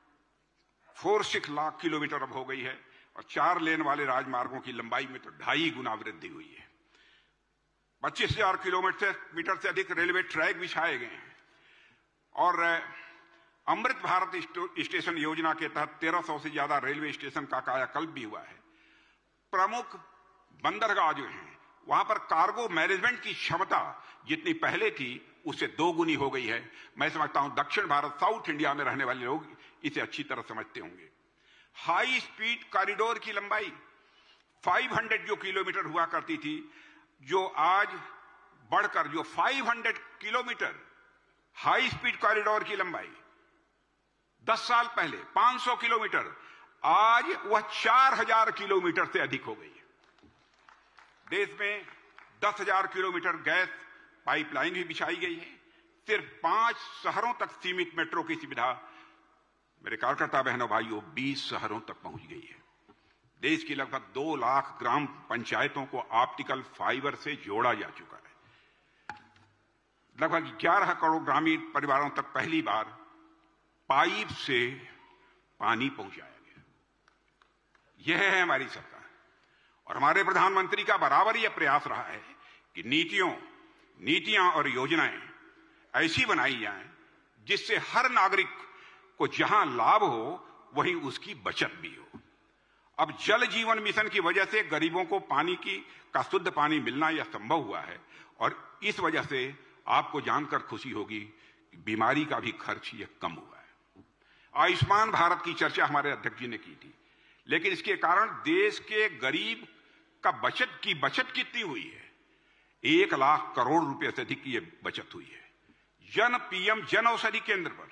four six lakh kilometre अब हो गई है, और चार लेन वाले राजमार्गों की लंबाई में तो ढाई गुना वृद्धि हुई है। पच्चीस हजार किलोमीटर मीटर से अधिक रेलवे ट्रैक बिछाए गए हैं, और अमृत भारत स्टेशन योजना के तहत तेरह सौ से ज्यादा रेलवे स्टेशन का कायाकल्प भी हुआ है। प्रमुख बंदरगाह जो हैं वहां पर कार्गो मैनेजमेंट की क्षमता जितनी पहले थी उससे दो गुनी हो गई है। मैं समझता हूं दक्षिण भारत, साउथ इंडिया में रहने वाले लोग इसे अच्छी तरह समझते होंगे। हाई स्पीड कॉरिडोर की लंबाई पाँच सौ जो किलोमीटर हुआ करती थी, जो आज बढ़कर जो पाँच सौ किलोमीटर हाई स्पीड कॉरिडोर की लंबाई दस साल पहले पाँच सौ किलोमीटर, आज वह चार हज़ार किलोमीटर से अधिक हो गई है। देश में दस हज़ार किलोमीटर गैस पाइपलाइन भी बिछाई गई है। सिर्फ पांच शहरों तक सीमित मेट्रो की सुविधा मेरे कार्यकर्ता बहनों भाइयों बीस शहरों तक पहुंच गई है। देश की लगभग दो लाख ग्राम पंचायतों को ऑप्टिकल फाइबर से जोड़ा जा चुका है। लगभग ग्यारह करोड़ ग्रामीण परिवारों तक पहली बार पाइप से पानी पहुंचाया गया। यह है हमारी सरकार और हमारे प्रधानमंत्री का बराबर यह प्रयास रहा है कि नीतियों नीतियां और योजनाएं ऐसी बनाई जाएं जिससे हर नागरिक को जहां लाभ हो वहीं उसकी बचत भी हो। अब जल जीवन मिशन की वजह से गरीबों को पानी की का शुद्ध पानी मिलना यह संभव हुआ है और इस वजह से आपको जानकर खुशी होगी कि बीमारी का भी खर्च यह कम हुआ है। आयुष्मान भारत की चर्चा हमारे अध्यक्ष जी ने की थी, लेकिन इसके कारण देश के गरीब का बचत की बचत कितनी हुई है? एक लाख करोड़ रुपए से अधिक की यह बचत हुई है। जन पीएम जन औषधि केंद्र पर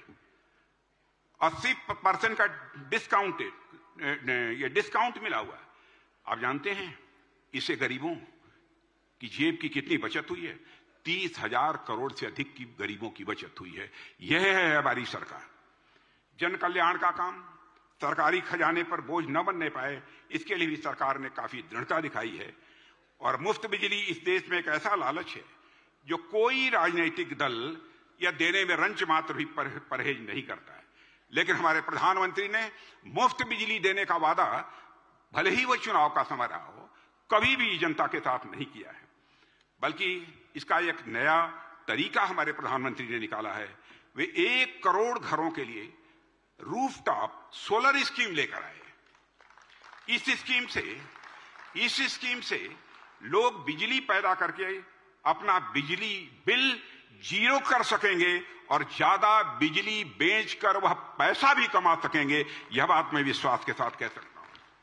अस्सी परसेंट का डिस्काउंटेड ये डिस्काउंट मिला हुआ है। आप जानते हैं इससे गरीबों की जेब की कितनी बचत हुई है? तीस हजार करोड़ से अधिक की गरीबों की बचत हुई है। यह है हमारी सरकार। जन कल्याण का काम सरकारी खजाने पर बोझ न बनने पाए, इसके लिए भी सरकार ने काफी दृढ़ता दिखाई है। और मुफ्त बिजली इस देश में एक ऐसा लालच है जो कोई राजनीतिक दल या देने में रंच मात्र भी परहेज नहीं करता है। लेकिन हमारे प्रधानमंत्री ने मुफ्त बिजली देने का वादा, भले ही वो चुनाव का समय रहा हो, कभी भी जनता के साथ नहीं किया है, बल्कि इसका एक नया तरीका हमारे प्रधानमंत्री ने निकाला है। वे एक करोड़ घरों के लिए रूफटॉप सोलर स्कीम लेकर आए। इस स्कीम से इस स्कीम से लोग बिजली पैदा करके अपना बिजली बिल जीरो कर सकेंगे और ज्यादा बिजली बेचकर वह पैसा भी कमा सकेंगे। यह बात मैं विश्वास के साथ कह सकता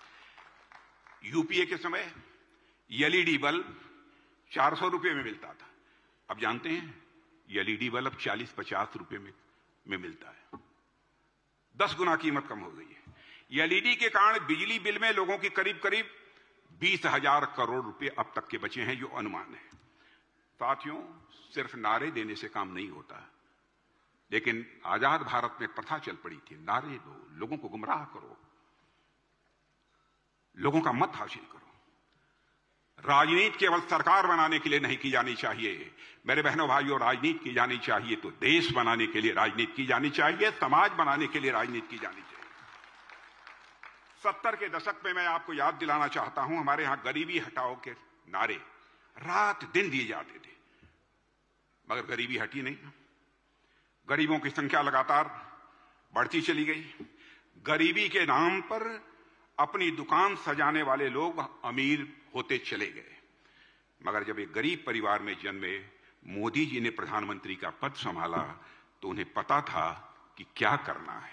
हूं। यूपीए के समय एलईडी बल्ब चार सौ रुपए में मिलता था। अब जानते हैं एलईडी बल्ब चालीस पचास रुपए में, में मिलता है। दस गुना कीमत कम हो गई है। एलईडी के कारण बिजली बिल में लोगों की करीब करीब बीस हजार करोड़ रुपए अब तक के बचे हैं, जो अनुमान है। साथियों, सिर्फ नारे देने से काम नहीं होता, लेकिन आजाद भारत में प्रथा चल पड़ी थी, नारे दो, लोगों को गुमराह करो, लोगों का मत हासिल करो। राजनीति केवल सरकार बनाने के लिए नहीं की जानी चाहिए मेरे बहनों भाइयों, राजनीति की जानी चाहिए तो देश बनाने के लिए राजनीति की जानी चाहिए, समाज बनाने के लिए राजनीति की जानी चाहिए। सत्तर के दशक में मैं आपको याद दिलाना चाहता हूं, हमारे यहां गरीबी हटाओ के नारे रात दिन दिए जाते थे, मगर गरीबी हटी नहीं। गरीबों की संख्या लगातार बढ़ती चली गई। गरीबी के नाम पर अपनी दुकान सजाने वाले लोग अमीर होते चले गए। मगर जब एक गरीब परिवार में जन्मे मोदी जी ने प्रधानमंत्री का पद संभाला तो उन्हें पता था कि क्या करना है,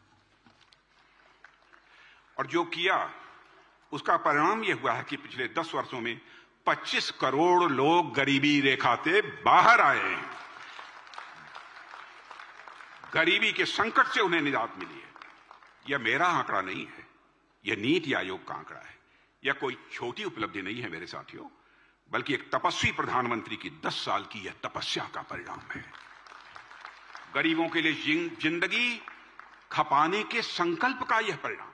और जो किया उसका परिणाम यह हुआ है कि पिछले दस वर्षों में पच्चीस करोड़ लोग गरीबी रेखा से बाहर आए हैं। गरीबी के संकट से उन्हें निजात मिली है। यह मेरा आंकड़ा नहीं है, यह नीति आयोग का आंकड़ा है। यह कोई छोटी उपलब्धि नहीं है मेरे साथियों, बल्कि एक तपस्वी प्रधानमंत्री की दस साल की यह तपस्या का परिणाम है। गरीबों के लिए जिंदगी खपाने के संकल्प का यह परिणाम है।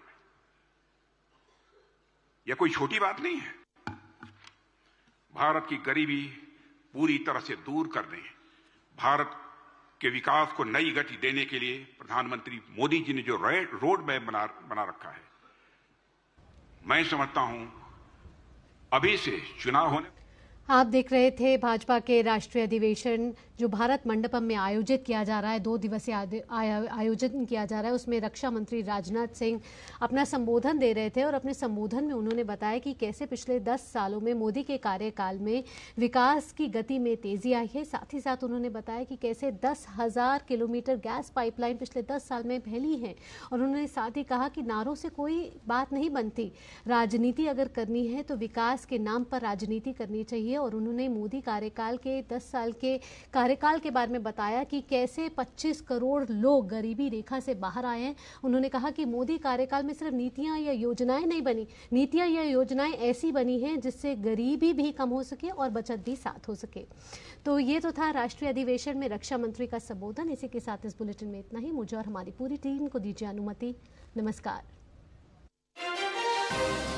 यह कोई छोटी बात नहीं है। भारत की गरीबी पूरी तरह से दूर करने, भारत के विकास को नई गति देने के लिए प्रधानमंत्री मोदी जी ने जो रोड मैप बना बना रखा है, मैं समझता हूं अभी से चुनाव होने। आप देख रहे थे भाजपा के राष्ट्रीय अधिवेशन जो भारत मंडपम में आयोजित किया जा रहा है, दो दिवसीय आयोजन किया जा रहा है। उसमें रक्षा मंत्री राजनाथ सिंह अपना संबोधन दे रहे थे और अपने संबोधन में उन्होंने बताया कि कैसे पिछले दस सालों में मोदी के कार्यकाल में विकास की गति में तेजी आई है। साथ ही साथ उन्होंने बताया कि कैसे दस हजार किलोमीटर गैस पाइपलाइन पिछले दस साल में फैली है। और उन्होंने साथ ही कहा कि नारों से कोई बात नहीं बनती, राजनीति अगर करनी है तो विकास के नाम पर राजनीति करनी चाहिए। और उन्होंने मोदी कार्यकाल के दस साल के कार्यकाल के बारे में बताया कि कैसे पच्चीस करोड़ लोग गरीबी रेखा से बाहर आए हैं। उन्होंने कहा कि मोदी कार्यकाल में सिर्फ नीतियां या योजनाएं नहीं बनी, नीतियां या योजनाएं ऐसी बनी हैं जिससे गरीबी भी कम हो सके और बचत भी साथ हो सके। तो ये तो था राष्ट्रीय अधिवेशन में रक्षा मंत्री का संबोधन। इसी के साथ इस बुलेटिन में इतना ही। मुझे और हमारी पूरी टीम को दीजिए अनुमति। नमस्कार।